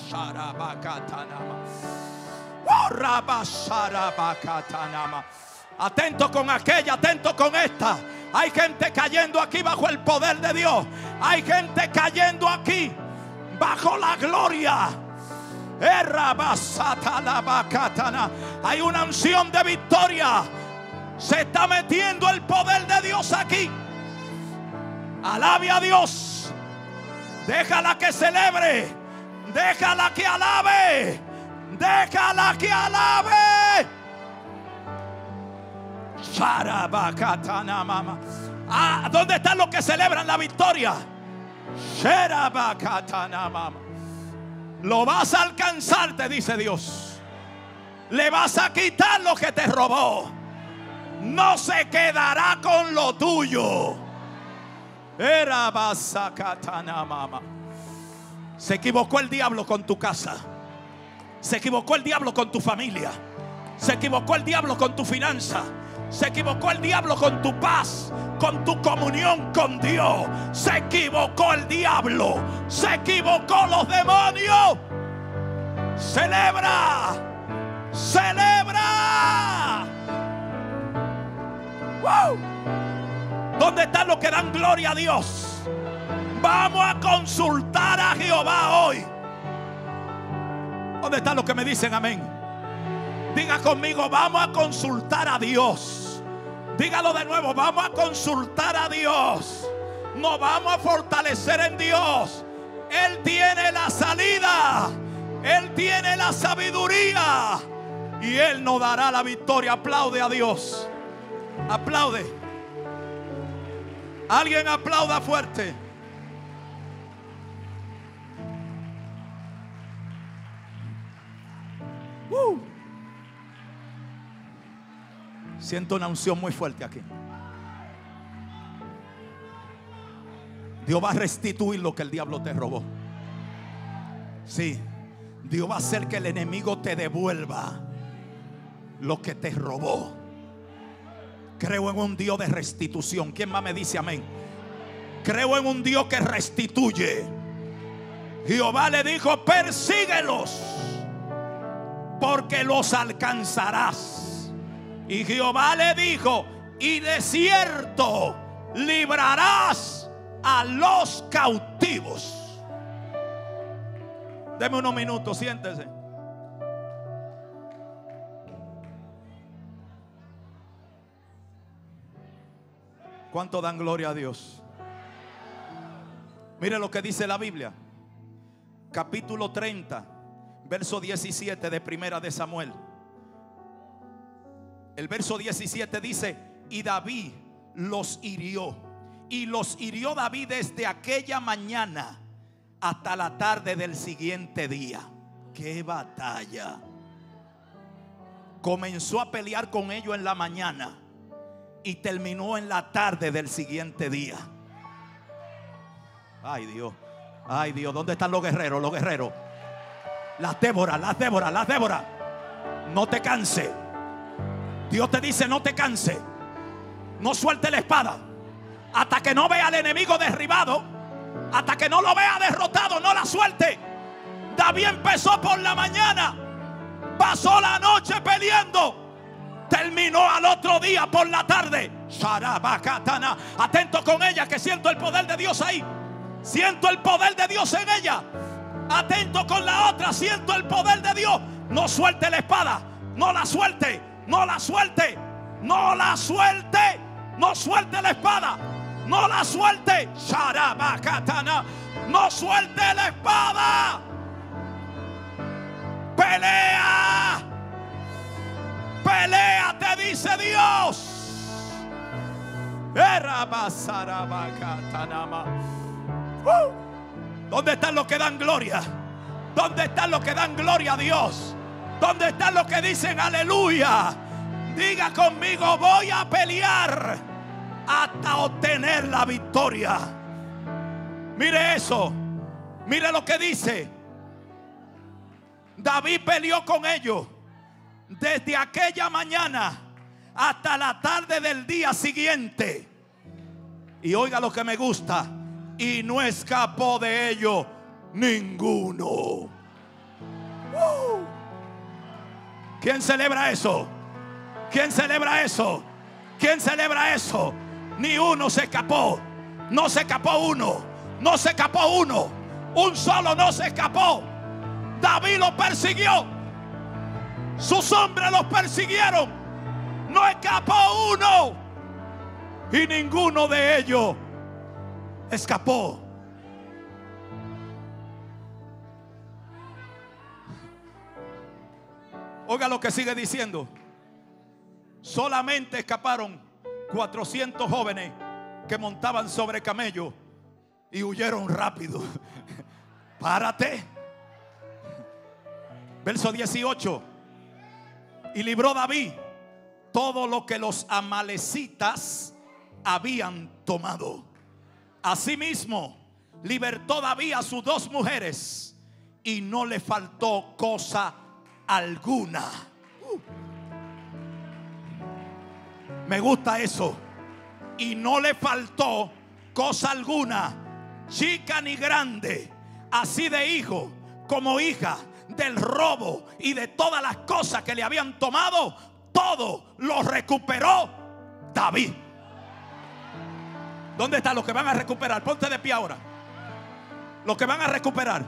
S1: Atento con aquella, atento con esta. Hay gente cayendo aquí bajo el poder de Dios. Hay gente cayendo aquí bajo la gloria. Hay una unción de victoria. Se está metiendo el poder de Dios aquí. Alabe a Dios. Déjala que celebre. Déjala que alabe. Déjala que alabe. Ah, ¿dónde están los que celebran la victoria? Lo vas a alcanzar, te dice Dios. Le vas a quitar lo que te robó. No se quedará con lo tuyo. Se equivocó el diablo con tu casa. Se equivocó el diablo con tu familia. Se equivocó el diablo con tu finanza. Se equivocó el diablo con tu paz, con tu comunión con Dios. Se equivocó el diablo. Se equivocó los demonios. Celebra. Celebra. ¡Wow! ¿Dónde están los que dan gloria a Dios? Vamos a consultar a Jehová hoy. ¿Dónde están los que me dicen amén? Diga conmigo: vamos a consultar a Dios. Dígalo de nuevo: vamos a consultar a Dios. Nos vamos a fortalecer en Dios. Él tiene la salida. Él tiene la sabiduría. Y Él nos dará la victoria. Aplaude a Dios. Aplaude. Alguien aplauda fuerte. Uh. Siento una unción muy fuerte aquí. Dios va a restituir lo que el diablo te robó. Sí, Dios va a hacer que el enemigo te devuelva lo que te robó. Creo en un Dios de restitución. ¿Quién más me dice amén? Creo en un Dios que restituye. Jehová le dijo: persíguelos, porque los alcanzarás. Y Jehová le dijo: y de cierto librarás a los cautivos. Deme unos minutos, siéntese. ¿Cuánto dan gloria a Dios? Mire lo que dice la Biblia. Capítulo treinta, verso diecisiete de Primera de Samuel. El verso diecisiete dice: y David los hirió. Y los hirió David desde aquella mañana hasta la tarde del siguiente día. ¡Qué batalla! comenzó a pelear con ellos en la mañana y terminó en la tarde del siguiente día. Ay Dios, ay Dios, ¿dónde están los guerreros? Los guerreros, las Déboras, las Déboras, las Déboras. No te canses. Dios te dice: no te canses, no suelte la espada hasta que no vea al enemigo derribado, hasta que no lo vea derrotado. No la suelte. David empezó por la mañana, pasó la noche peleando, terminó al otro día por la tarde. Atento con ella, que siento el poder de Dios ahí. Siento el poder de Dios en ella. Atento con la otra, siento el poder de Dios. No suelte la espada, no la suelte, no la suelte, no la suelte, no suelte la espada, no la suelte. No suelte la espada. Pelea, pelea, te dice Dios. ¿Dónde están los que dan gloria? ¿Dónde están los que dan gloria a Dios? ¿Dónde están los que dicen aleluya? Diga conmigo: voy a pelear hasta obtener la victoria. Mire eso, mire lo que dice. David peleó con ellos desde aquella mañana hasta la tarde del día siguiente. Y oiga lo que me gusta: y no escapó de ellos ninguno. uh. ¿Quién celebra eso? ¿Quién celebra eso? ¿Quién celebra eso? Ni uno se escapó. No se escapó uno. No se escapó uno. Un solo no se escapó. David los persiguió. Sus hombres los persiguieron. No escapó uno. Y ninguno de ellos escapó. Oiga lo que sigue diciendo. Solamente escaparon cuatrocientos jóvenes que montaban sobre camellos y huyeron rápido. Párate. Verso dieciocho. Y libró David todo lo que los amalecitas habían tomado. Asimismo, libertó David a sus dos mujeres y no le faltó cosa alguna. Uh. Me gusta eso. Y no le faltó cosa alguna, chica ni grande, así de hijo como hija, del robo y de todas las cosas que le habían tomado. Todo lo recuperó David. ¿Dónde están los que van a recuperar? Ponte de pie ahora. Los que van a recuperar.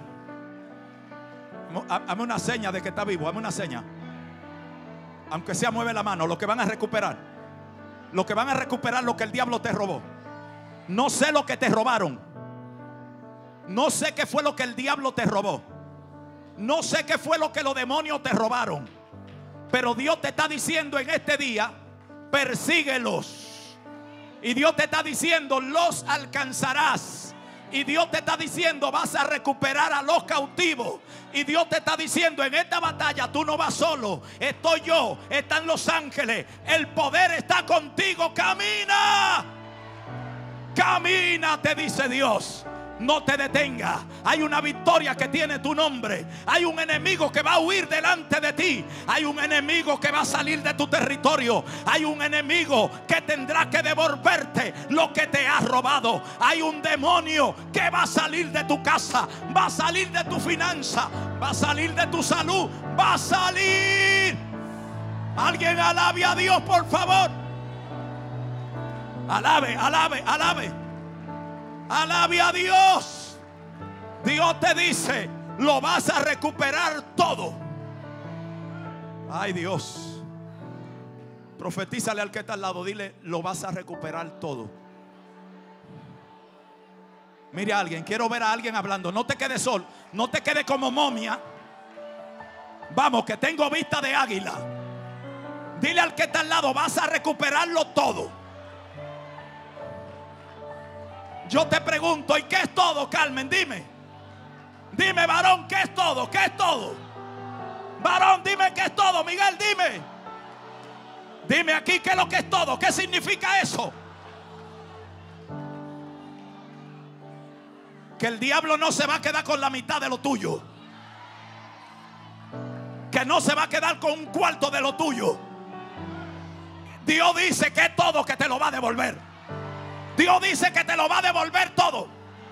S1: Hazme una seña de que está vivo. Hazme una seña. Aunque sea, mueve la mano. Los que van a recuperar. Los que van a recuperar lo que el diablo te robó. No sé lo que te robaron. No sé qué fue lo que el diablo te robó. No sé qué fue lo que los demonios te robaron. Pero Dios te está diciendo en este día: persíguelos. Y Dios te está diciendo: los alcanzarás. Y Dios te está diciendo: vas a recuperar a los cautivos. Y Dios te está diciendo: en esta batalla tú no vas solo. Estoy yo, están los ángeles. El poder está contigo. Camina. Camina, te dice Dios. No te detenga. Hay una victoria que tiene tu nombre. Hay un enemigo que va a huir delante de ti. Hay un enemigo que va a salir de tu territorio. Hay un enemigo que tendrá que devolverte lo que te ha robado. Hay un demonio que va a salir de tu casa. Va a salir de tu finanza. Va a salir de tu salud. Va a salir. Alguien alabe a Dios, por favor. Alabe, alabe, alabe. Alabe a Dios. Dios te dice: lo vas a recuperar todo. Ay, Dios. Profetízale al que está al lado. Dile: lo vas a recuperar todo. Mire a alguien. Quiero ver a alguien hablando. No te quedes solo. No te quedes como momia. Vamos, que tengo vista de águila. Dile al que está al lado: vas a recuperarlo todo. Yo te pregunto: ¿y qué es todo, Carmen? Dime. Dime, varón, ¿qué es todo? ¿Qué es todo? Varón, dime qué es todo. Miguel, dime. Dime aquí qué es lo que es todo. ¿Qué significa eso? Que el diablo no se va a quedar con la mitad de lo tuyo. Que no se va a quedar con un cuarto de lo tuyo. Dios dice que es todo, que te lo va a devolver. Dios dice que te lo va a devolver todo.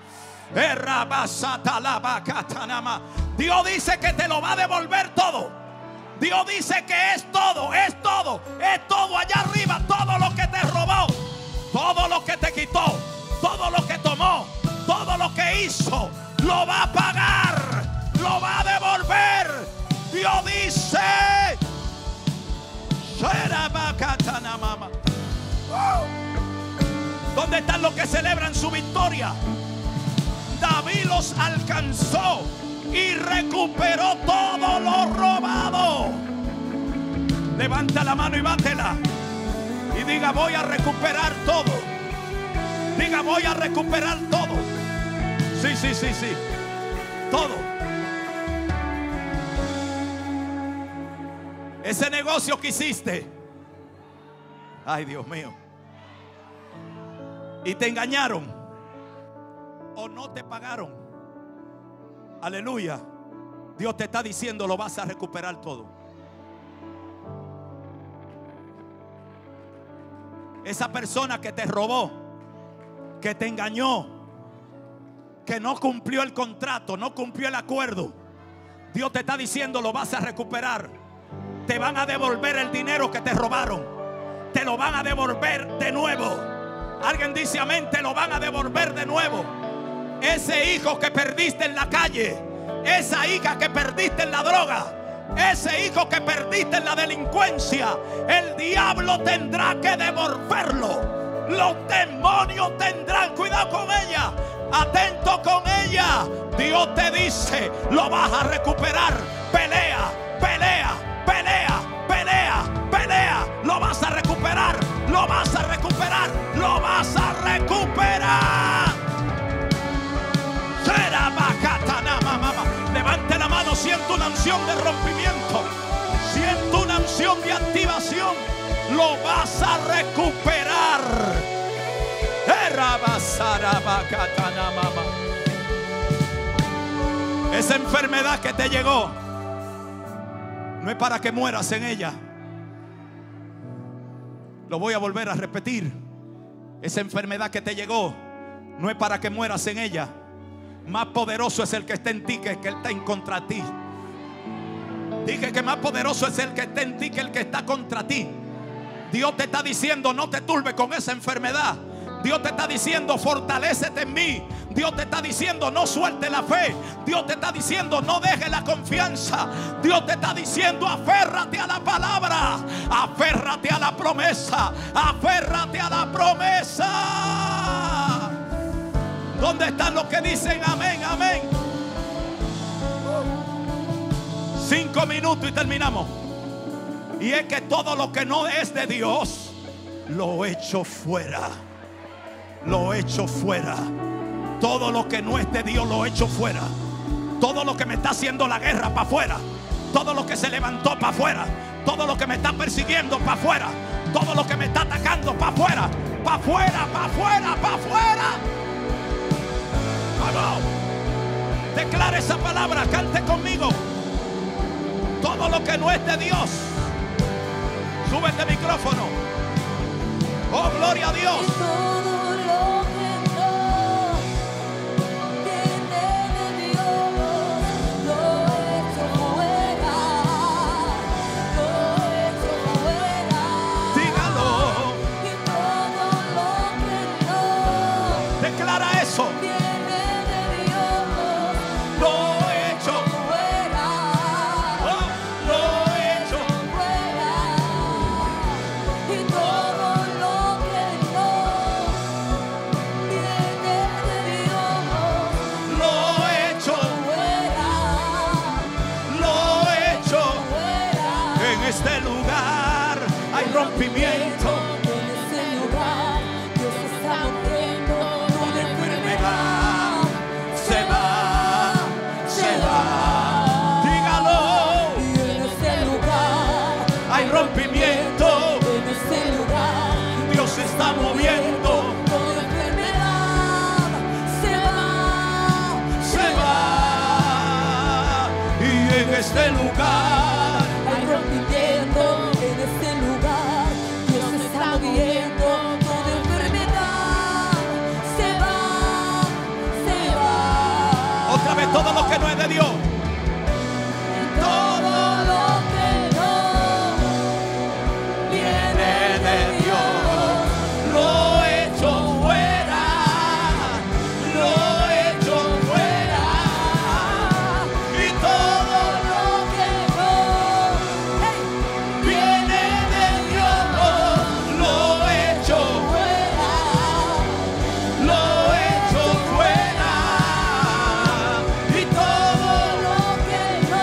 S1: Dios dice que te lo va a devolver todo. Dios dice que es todo, es todo, es todo allá arriba. Todo lo que te robó, todo lo que te quitó, todo lo que tomó, todo lo que hizo, lo va a pagar, lo va a devolver. Dios dice. ¿Dónde están los que celebran su victoria? David los alcanzó y recuperó todo lo robado. Levanta la mano y bátela y diga: voy a recuperar todo. Diga: voy a recuperar todo. Sí, sí, sí, sí. Todo. Ese negocio que hiciste, ay Dios mío, y te engañaron o no te pagaron, aleluya, Dios te está diciendo: lo vas a recuperar todo. Esa persona que te robó, que te engañó, que no cumplió el contrato, no cumplió el acuerdo, Dios te está diciendo: lo vas a recuperar. Te van a devolver el dinero que te robaron. Te lo van a devolver de nuevo. Alguien dice amén. Te lo van a devolver de nuevo. Ese hijo que perdiste en la calle, esa hija que perdiste en la droga, ese hijo que perdiste en la delincuencia, el diablo tendrá que devolverlo. Los demonios tendrán cuidado con ella. Atento con ella. Dios te dice: lo vas a recuperar. Pelea, pelea, pelea, pelea, pelea. Lo vas a recuperar, lo vas a recuperar, lo vas a recuperar. Levante la mano. Siento una unción de rompimiento. Siento una unción de activación. Lo vas a recuperar. Esa enfermedad que te llegó no es para que mueras en ella. Lo voy a volver a repetir. Esa enfermedad que te llegó no es para que mueras en ella. Más poderoso es el que está en ti que el que está en contra ti. Dije que más poderoso es el que está en ti que el que está contra ti. Dios te está diciendo: no te turbes con esa enfermedad. Dios te está diciendo: fortalécete en mí. Dios te está diciendo: no suelte la fe. Dios te está diciendo: no dejes la confianza. Dios te está diciendo: aférrate a la palabra, aférrate a la promesa, aférrate a la promesa. ¿Dónde están los que dicen amén, amén? Cinco minutos y terminamos. Y es que todo lo que no es de Dios lo echo fuera. Lo echo fuera. Todo lo que no es de Dios lo echo fuera. Todo lo que me está haciendo la guerra para afuera. Todo lo que se levantó para afuera. Todo lo que me está persiguiendo para afuera. Todo lo que me está atacando para afuera. Para afuera, para afuera, para afuera. Vamos. Declara esa palabra. Cante conmigo. Todo lo que no es de Dios. Sube este micrófono. Oh, gloria a Dios. Rompimiento.
S2: En ese lugar Dios está moviendo. Toda enfermedad
S1: se va, se va. Dígalo.
S2: Y en ese lugar
S1: hay rompimiento.
S2: En
S1: este lugar.
S2: Hay rompimiento en este lugar. Dios está moviendo toda enfermedad. Se va, se va.
S1: Otra vez, todo lo que no es de Dios.
S2: Todo lo que no viene de Dios.
S1: Lo echo fuera, lo echo fuera. Y todo
S2: Lo que no hey,
S1: viene de Dios. Lo echo,
S2: fuera.
S1: lo echo fuera. Y todo
S2: Lo que no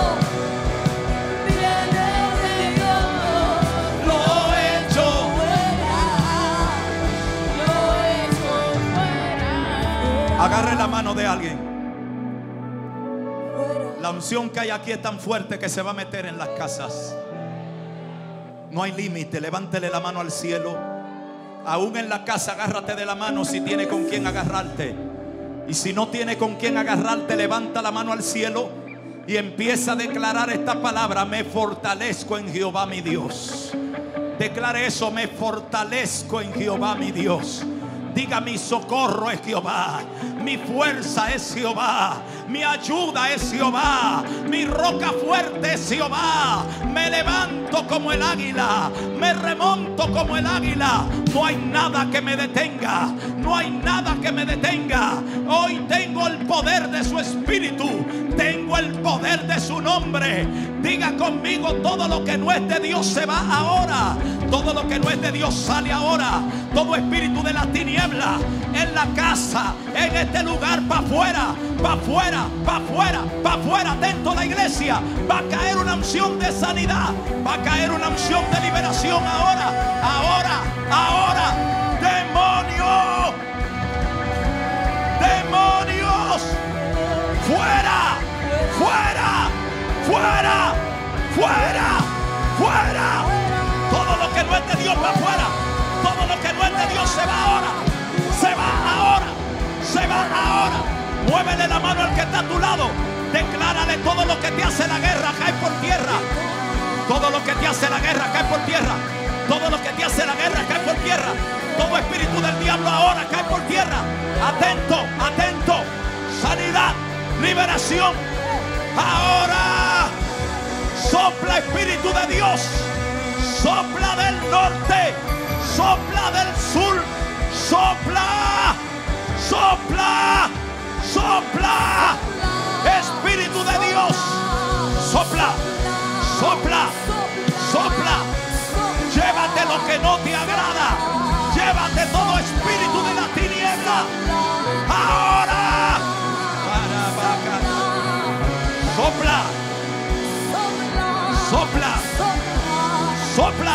S2: viene de Dios.
S1: lo echo.
S2: Fuera. Lo echo fuera.
S1: Agarre la mano de alguien.
S2: Fuera.
S1: La unción que hay aquí es tan fuerte que se va a meter en las casas. No hay límite. Levántele la mano al cielo. Aún en la casa, agárrate de la mano si tiene con quién agarrarte. Y si no tiene con quién agarrarte, levanta la mano al cielo y empieza a declarar esta palabra: me fortalezco en Jehová mi Dios. Declare eso: me fortalezco en Jehová mi Dios. Diga: mi socorro es Jehová, mi fuerza es Jehová, mi ayuda es Jehová, mi roca fuerte es Jehová. Me levanto como el águila, me remonto como el águila. No hay nada que me detenga, no hay nada que me detenga. Hoy tengo el poder de su espíritu, tengo el poder de su nombre. Diga conmigo: todo lo que no es de Dios se va ahora. Todo lo que no es de Dios sale ahora. Todo espíritu de la tiniebla en la casa, en este lugar, para afuera, para afuera, para afuera, para afuera. Dentro de la iglesia va a caer una unción de sanidad, va a caer una unción de liberación ahora, ahora, ahora. Demonio, demonios, fuera, fuera, fuera, fuera, fuera. Todo lo que no es de Dios va afuera. Todo lo que no es de Dios se va ahora. Se va ahora. Se va ahora. Muévele la mano al que está a tu lado. Declárale: todo lo que te hace la guerra cae por tierra. Todo lo que te hace la guerra cae por tierra. Todo lo que te hace la guerra cae por tierra. Todo espíritu del diablo ahora cae por tierra. Atento, atento. Sanidad, liberación. Ahora sopla, espíritu de Dios. Sopla del norte, sopla del sur, sopla, sopla, sopla. Espíritu de Dios, sopla, sopla, sopla. Llévate lo que no te agrada. Llévate todo espíritu de la tiniebla. Ahora. Sopla, sopla, sopla.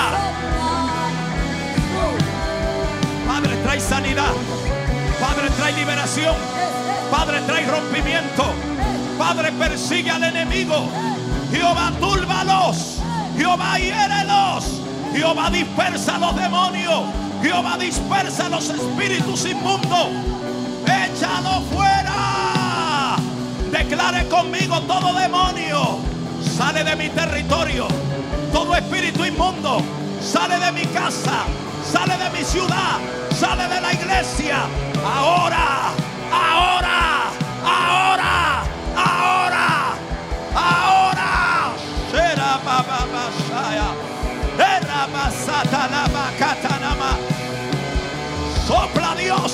S1: Padre, trae sanidad. Padre, trae liberación. Padre, trae rompimiento. Padre, persigue al enemigo. Jehová, túrbalos. Jehová, hiérelos. Jehová, dispersa a los demonios. Jehová, dispersa a los espíritus inmundos. Échalo fuera. Declare conmigo: todo demonio sale de mi territorio. Todo espíritu inmundo sale de mi casa, sale de mi ciudad, sale de la iglesia. Ahora, ahora, ahora, ahora, ahora. Shera baba bashaya. Era basata la bacatanama. Sopla, Dios.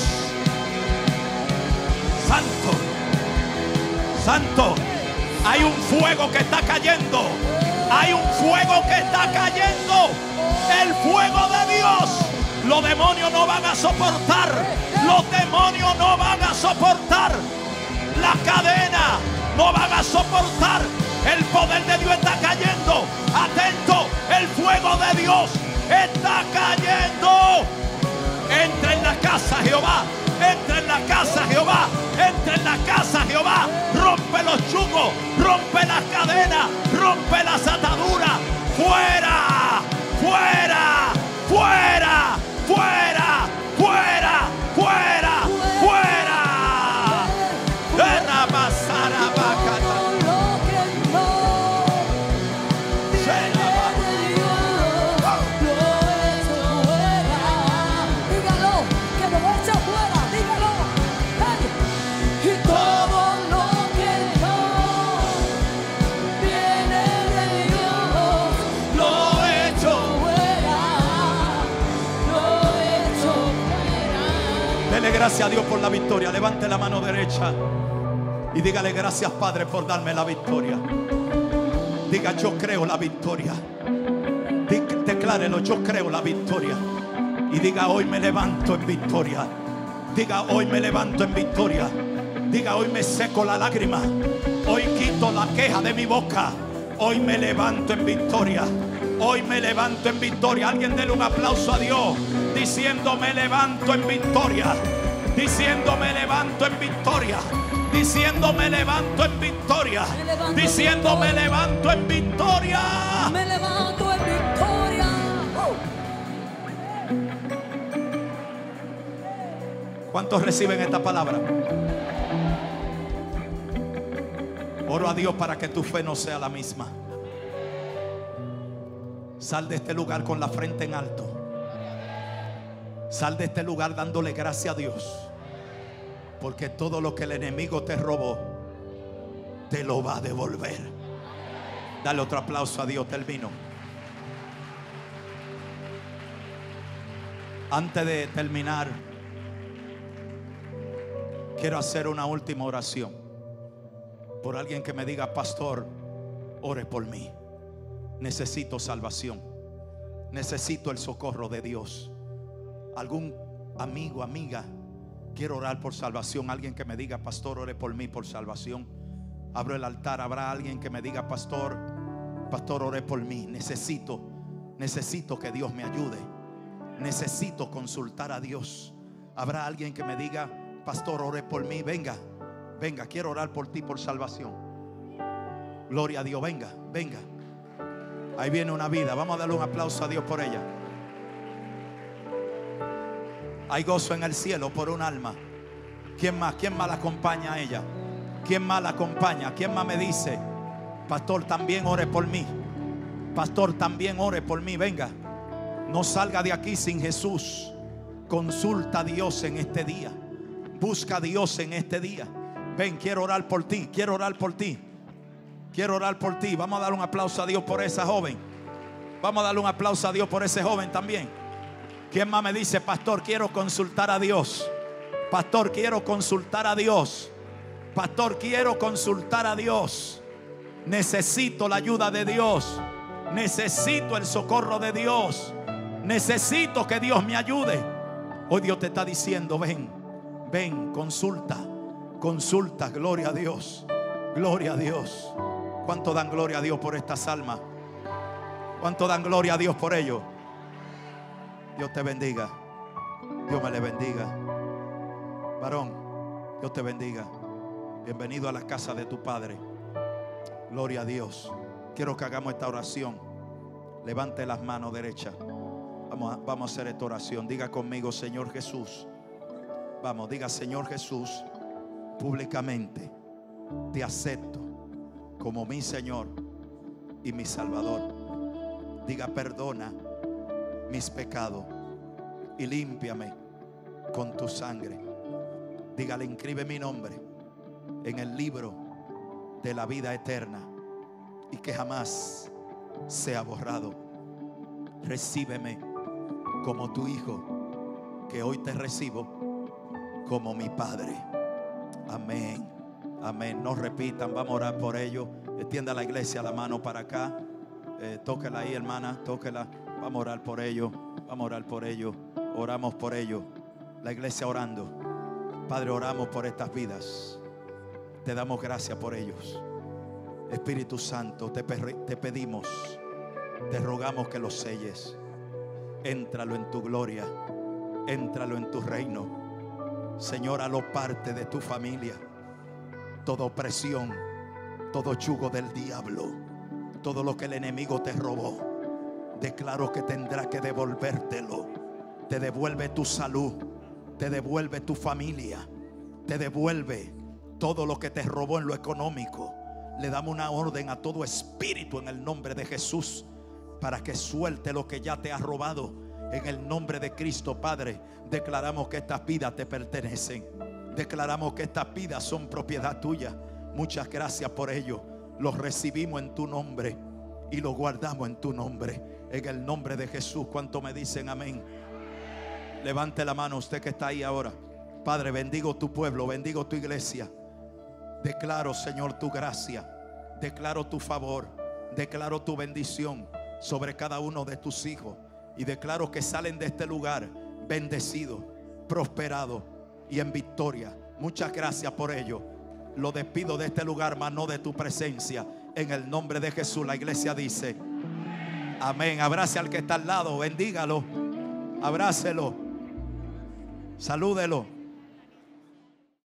S1: Santo, santo. Hay un fuego que está cayendo. Hay un fuego que está cayendo. El fuego de Dios. Los demonios no van a soportar. Los demonios no van a soportar. La cadena no van a soportar. El poder de Dios está cayendo. Atento. El fuego de Dios está cayendo. Entra en la casa, Jehová. Entra en la casa, Jehová. Entra en la casa, Jehová. Rompe los yugos, rompe las cadenas, rompe las ataduras. Fuera, fuera, fuera, fuera, fuera, fuera, fuera. Era pasar a
S2: Todo lo que no
S1: gracias a Dios por la victoria. Levante la mano derecha y dígale: gracias, Padre, por darme la victoria. Diga: yo creo la victoria. Declárelo: yo creo la victoria. Y diga: hoy me levanto en victoria. Diga: hoy me levanto en victoria. Diga: hoy me seco la lágrima. Hoy quito la queja de mi boca. Hoy me levanto en victoria. Hoy me levanto en victoria. Alguien dele un aplauso a Dios diciendo: me levanto en victoria. Diciendo: me levanto en victoria. Diciendo: me levanto en victoria. Diciendo: me levanto en victoria.
S2: Me levanto en victoria.
S1: ¿Cuántos reciben esta palabra? Oro a Dios para que tu fe no sea la misma. Sal de este lugar con la frente en alto. Sal de este lugar dándole gracias a Dios, porque todo lo que el enemigo te robó te lo va a devolver. Dale otro aplauso a Dios. Termino. Antes de terminar, quiero hacer una última oración por alguien que me diga: pastor, ore por mí. Necesito salvación. Necesito el socorro de Dios. Algún amigo, amiga, quiero orar por salvación. Alguien que me diga: pastor, ore por mí por salvación. Abro el altar. Habrá alguien que me diga: pastor, pastor, ore por mí. Necesito, necesito que Dios me ayude. Necesito consultar a Dios. Habrá alguien que me diga: pastor, ore por mí. Venga, venga, quiero orar por ti por salvación. Gloria a Dios. Venga, venga. Ahí viene una vida. Vamos a darle un aplauso a Dios por ella. Hay gozo en el cielo por un alma. ¿Quién más? ¿Quién más la acompaña a ella? ¿Quién más la acompaña? ¿Quién más me dice: pastor, también ore por mí? Pastor, también ore por mí. Venga, no salga de aquí sin Jesús. Consulta a Dios en este día. Busca a Dios en este día. Ven, quiero orar por ti. Quiero orar por ti. Quiero orar por ti. Vamos a dar un aplauso a Dios por esa joven. Vamos a darle un aplauso a Dios por ese joven también. ¿Quién más me dice: pastor, quiero consultar a Dios? Pastor, quiero consultar a Dios. Pastor, quiero consultar a Dios. Necesito la ayuda de Dios. Necesito el socorro de Dios. Necesito que Dios me ayude. Hoy Dios te está diciendo: ven, ven, consulta, consulta. Gloria a Dios, gloria a Dios. ¿Cuánto dan gloria a Dios por estas almas? ¿Cuánto dan gloria a Dios por ello? Dios te bendiga. Dios me le bendiga. Varón, Dios te bendiga. Bienvenido a la casa de tu Padre. Gloria a Dios. Quiero que hagamos esta oración. Levante las manos derechas. Vamos a, vamos a hacer esta oración. Diga conmigo: Señor Jesús. Vamos, diga: Señor Jesús, públicamente te acepto como mi Señor y mi Salvador. Diga: perdona mis pecados y límpiame con tu sangre. Dígale: inscribe mi nombre en el libro de la vida eterna y que jamás sea borrado. Recíbeme como tu hijo, que hoy te recibo como mi Padre. Amén, amén. No repitan, vamos a orar por ellos. Extienda la iglesia la mano para acá. eh, Tóquela ahí, hermana, tóquela. Vamos a orar por ellos. Vamos a orar por ellos. Oramos por ellos. La iglesia orando. Padre, oramos por estas vidas. Te damos gracias por ellos. Espíritu Santo, te, te pedimos, te rogamos que los selles. Éntralo en tu gloria. Éntralo en tu reino. Señor, hazlo parte de tu familia. Toda opresión, todo yugo del diablo, todo lo que el enemigo te robó, declaro que tendrá que devolvértelo. Te devuelve tu salud, te devuelve tu familia, te devuelve todo lo que te robó en lo económico. Le damos una orden a todo espíritu en el nombre de Jesús para que suelte lo que ya te ha robado. En el nombre de Cristo, Padre, declaramos que estas vidas te pertenecen. Declaramos que estas vidas son propiedad tuya. Muchas gracias por ello. Los recibimos en tu nombre y los guardamos en tu nombre. En el nombre de Jesús. ¿Cuánto me dicen amén? Levante la mano usted que está ahí ahora. Padre, bendigo tu pueblo, bendigo tu iglesia. Declaro, Señor, tu gracia. Declaro tu favor. Declaro tu bendición sobre cada uno de tus hijos. Y declaro que salen de este lugar bendecidos, prosperados y en victoria. Muchas gracias por ello. Lo despido de este lugar, mas no de tu presencia. En el nombre de Jesús, la iglesia dice amén. Abrace al que está al lado, bendígalo, abrácelo, salúdelo.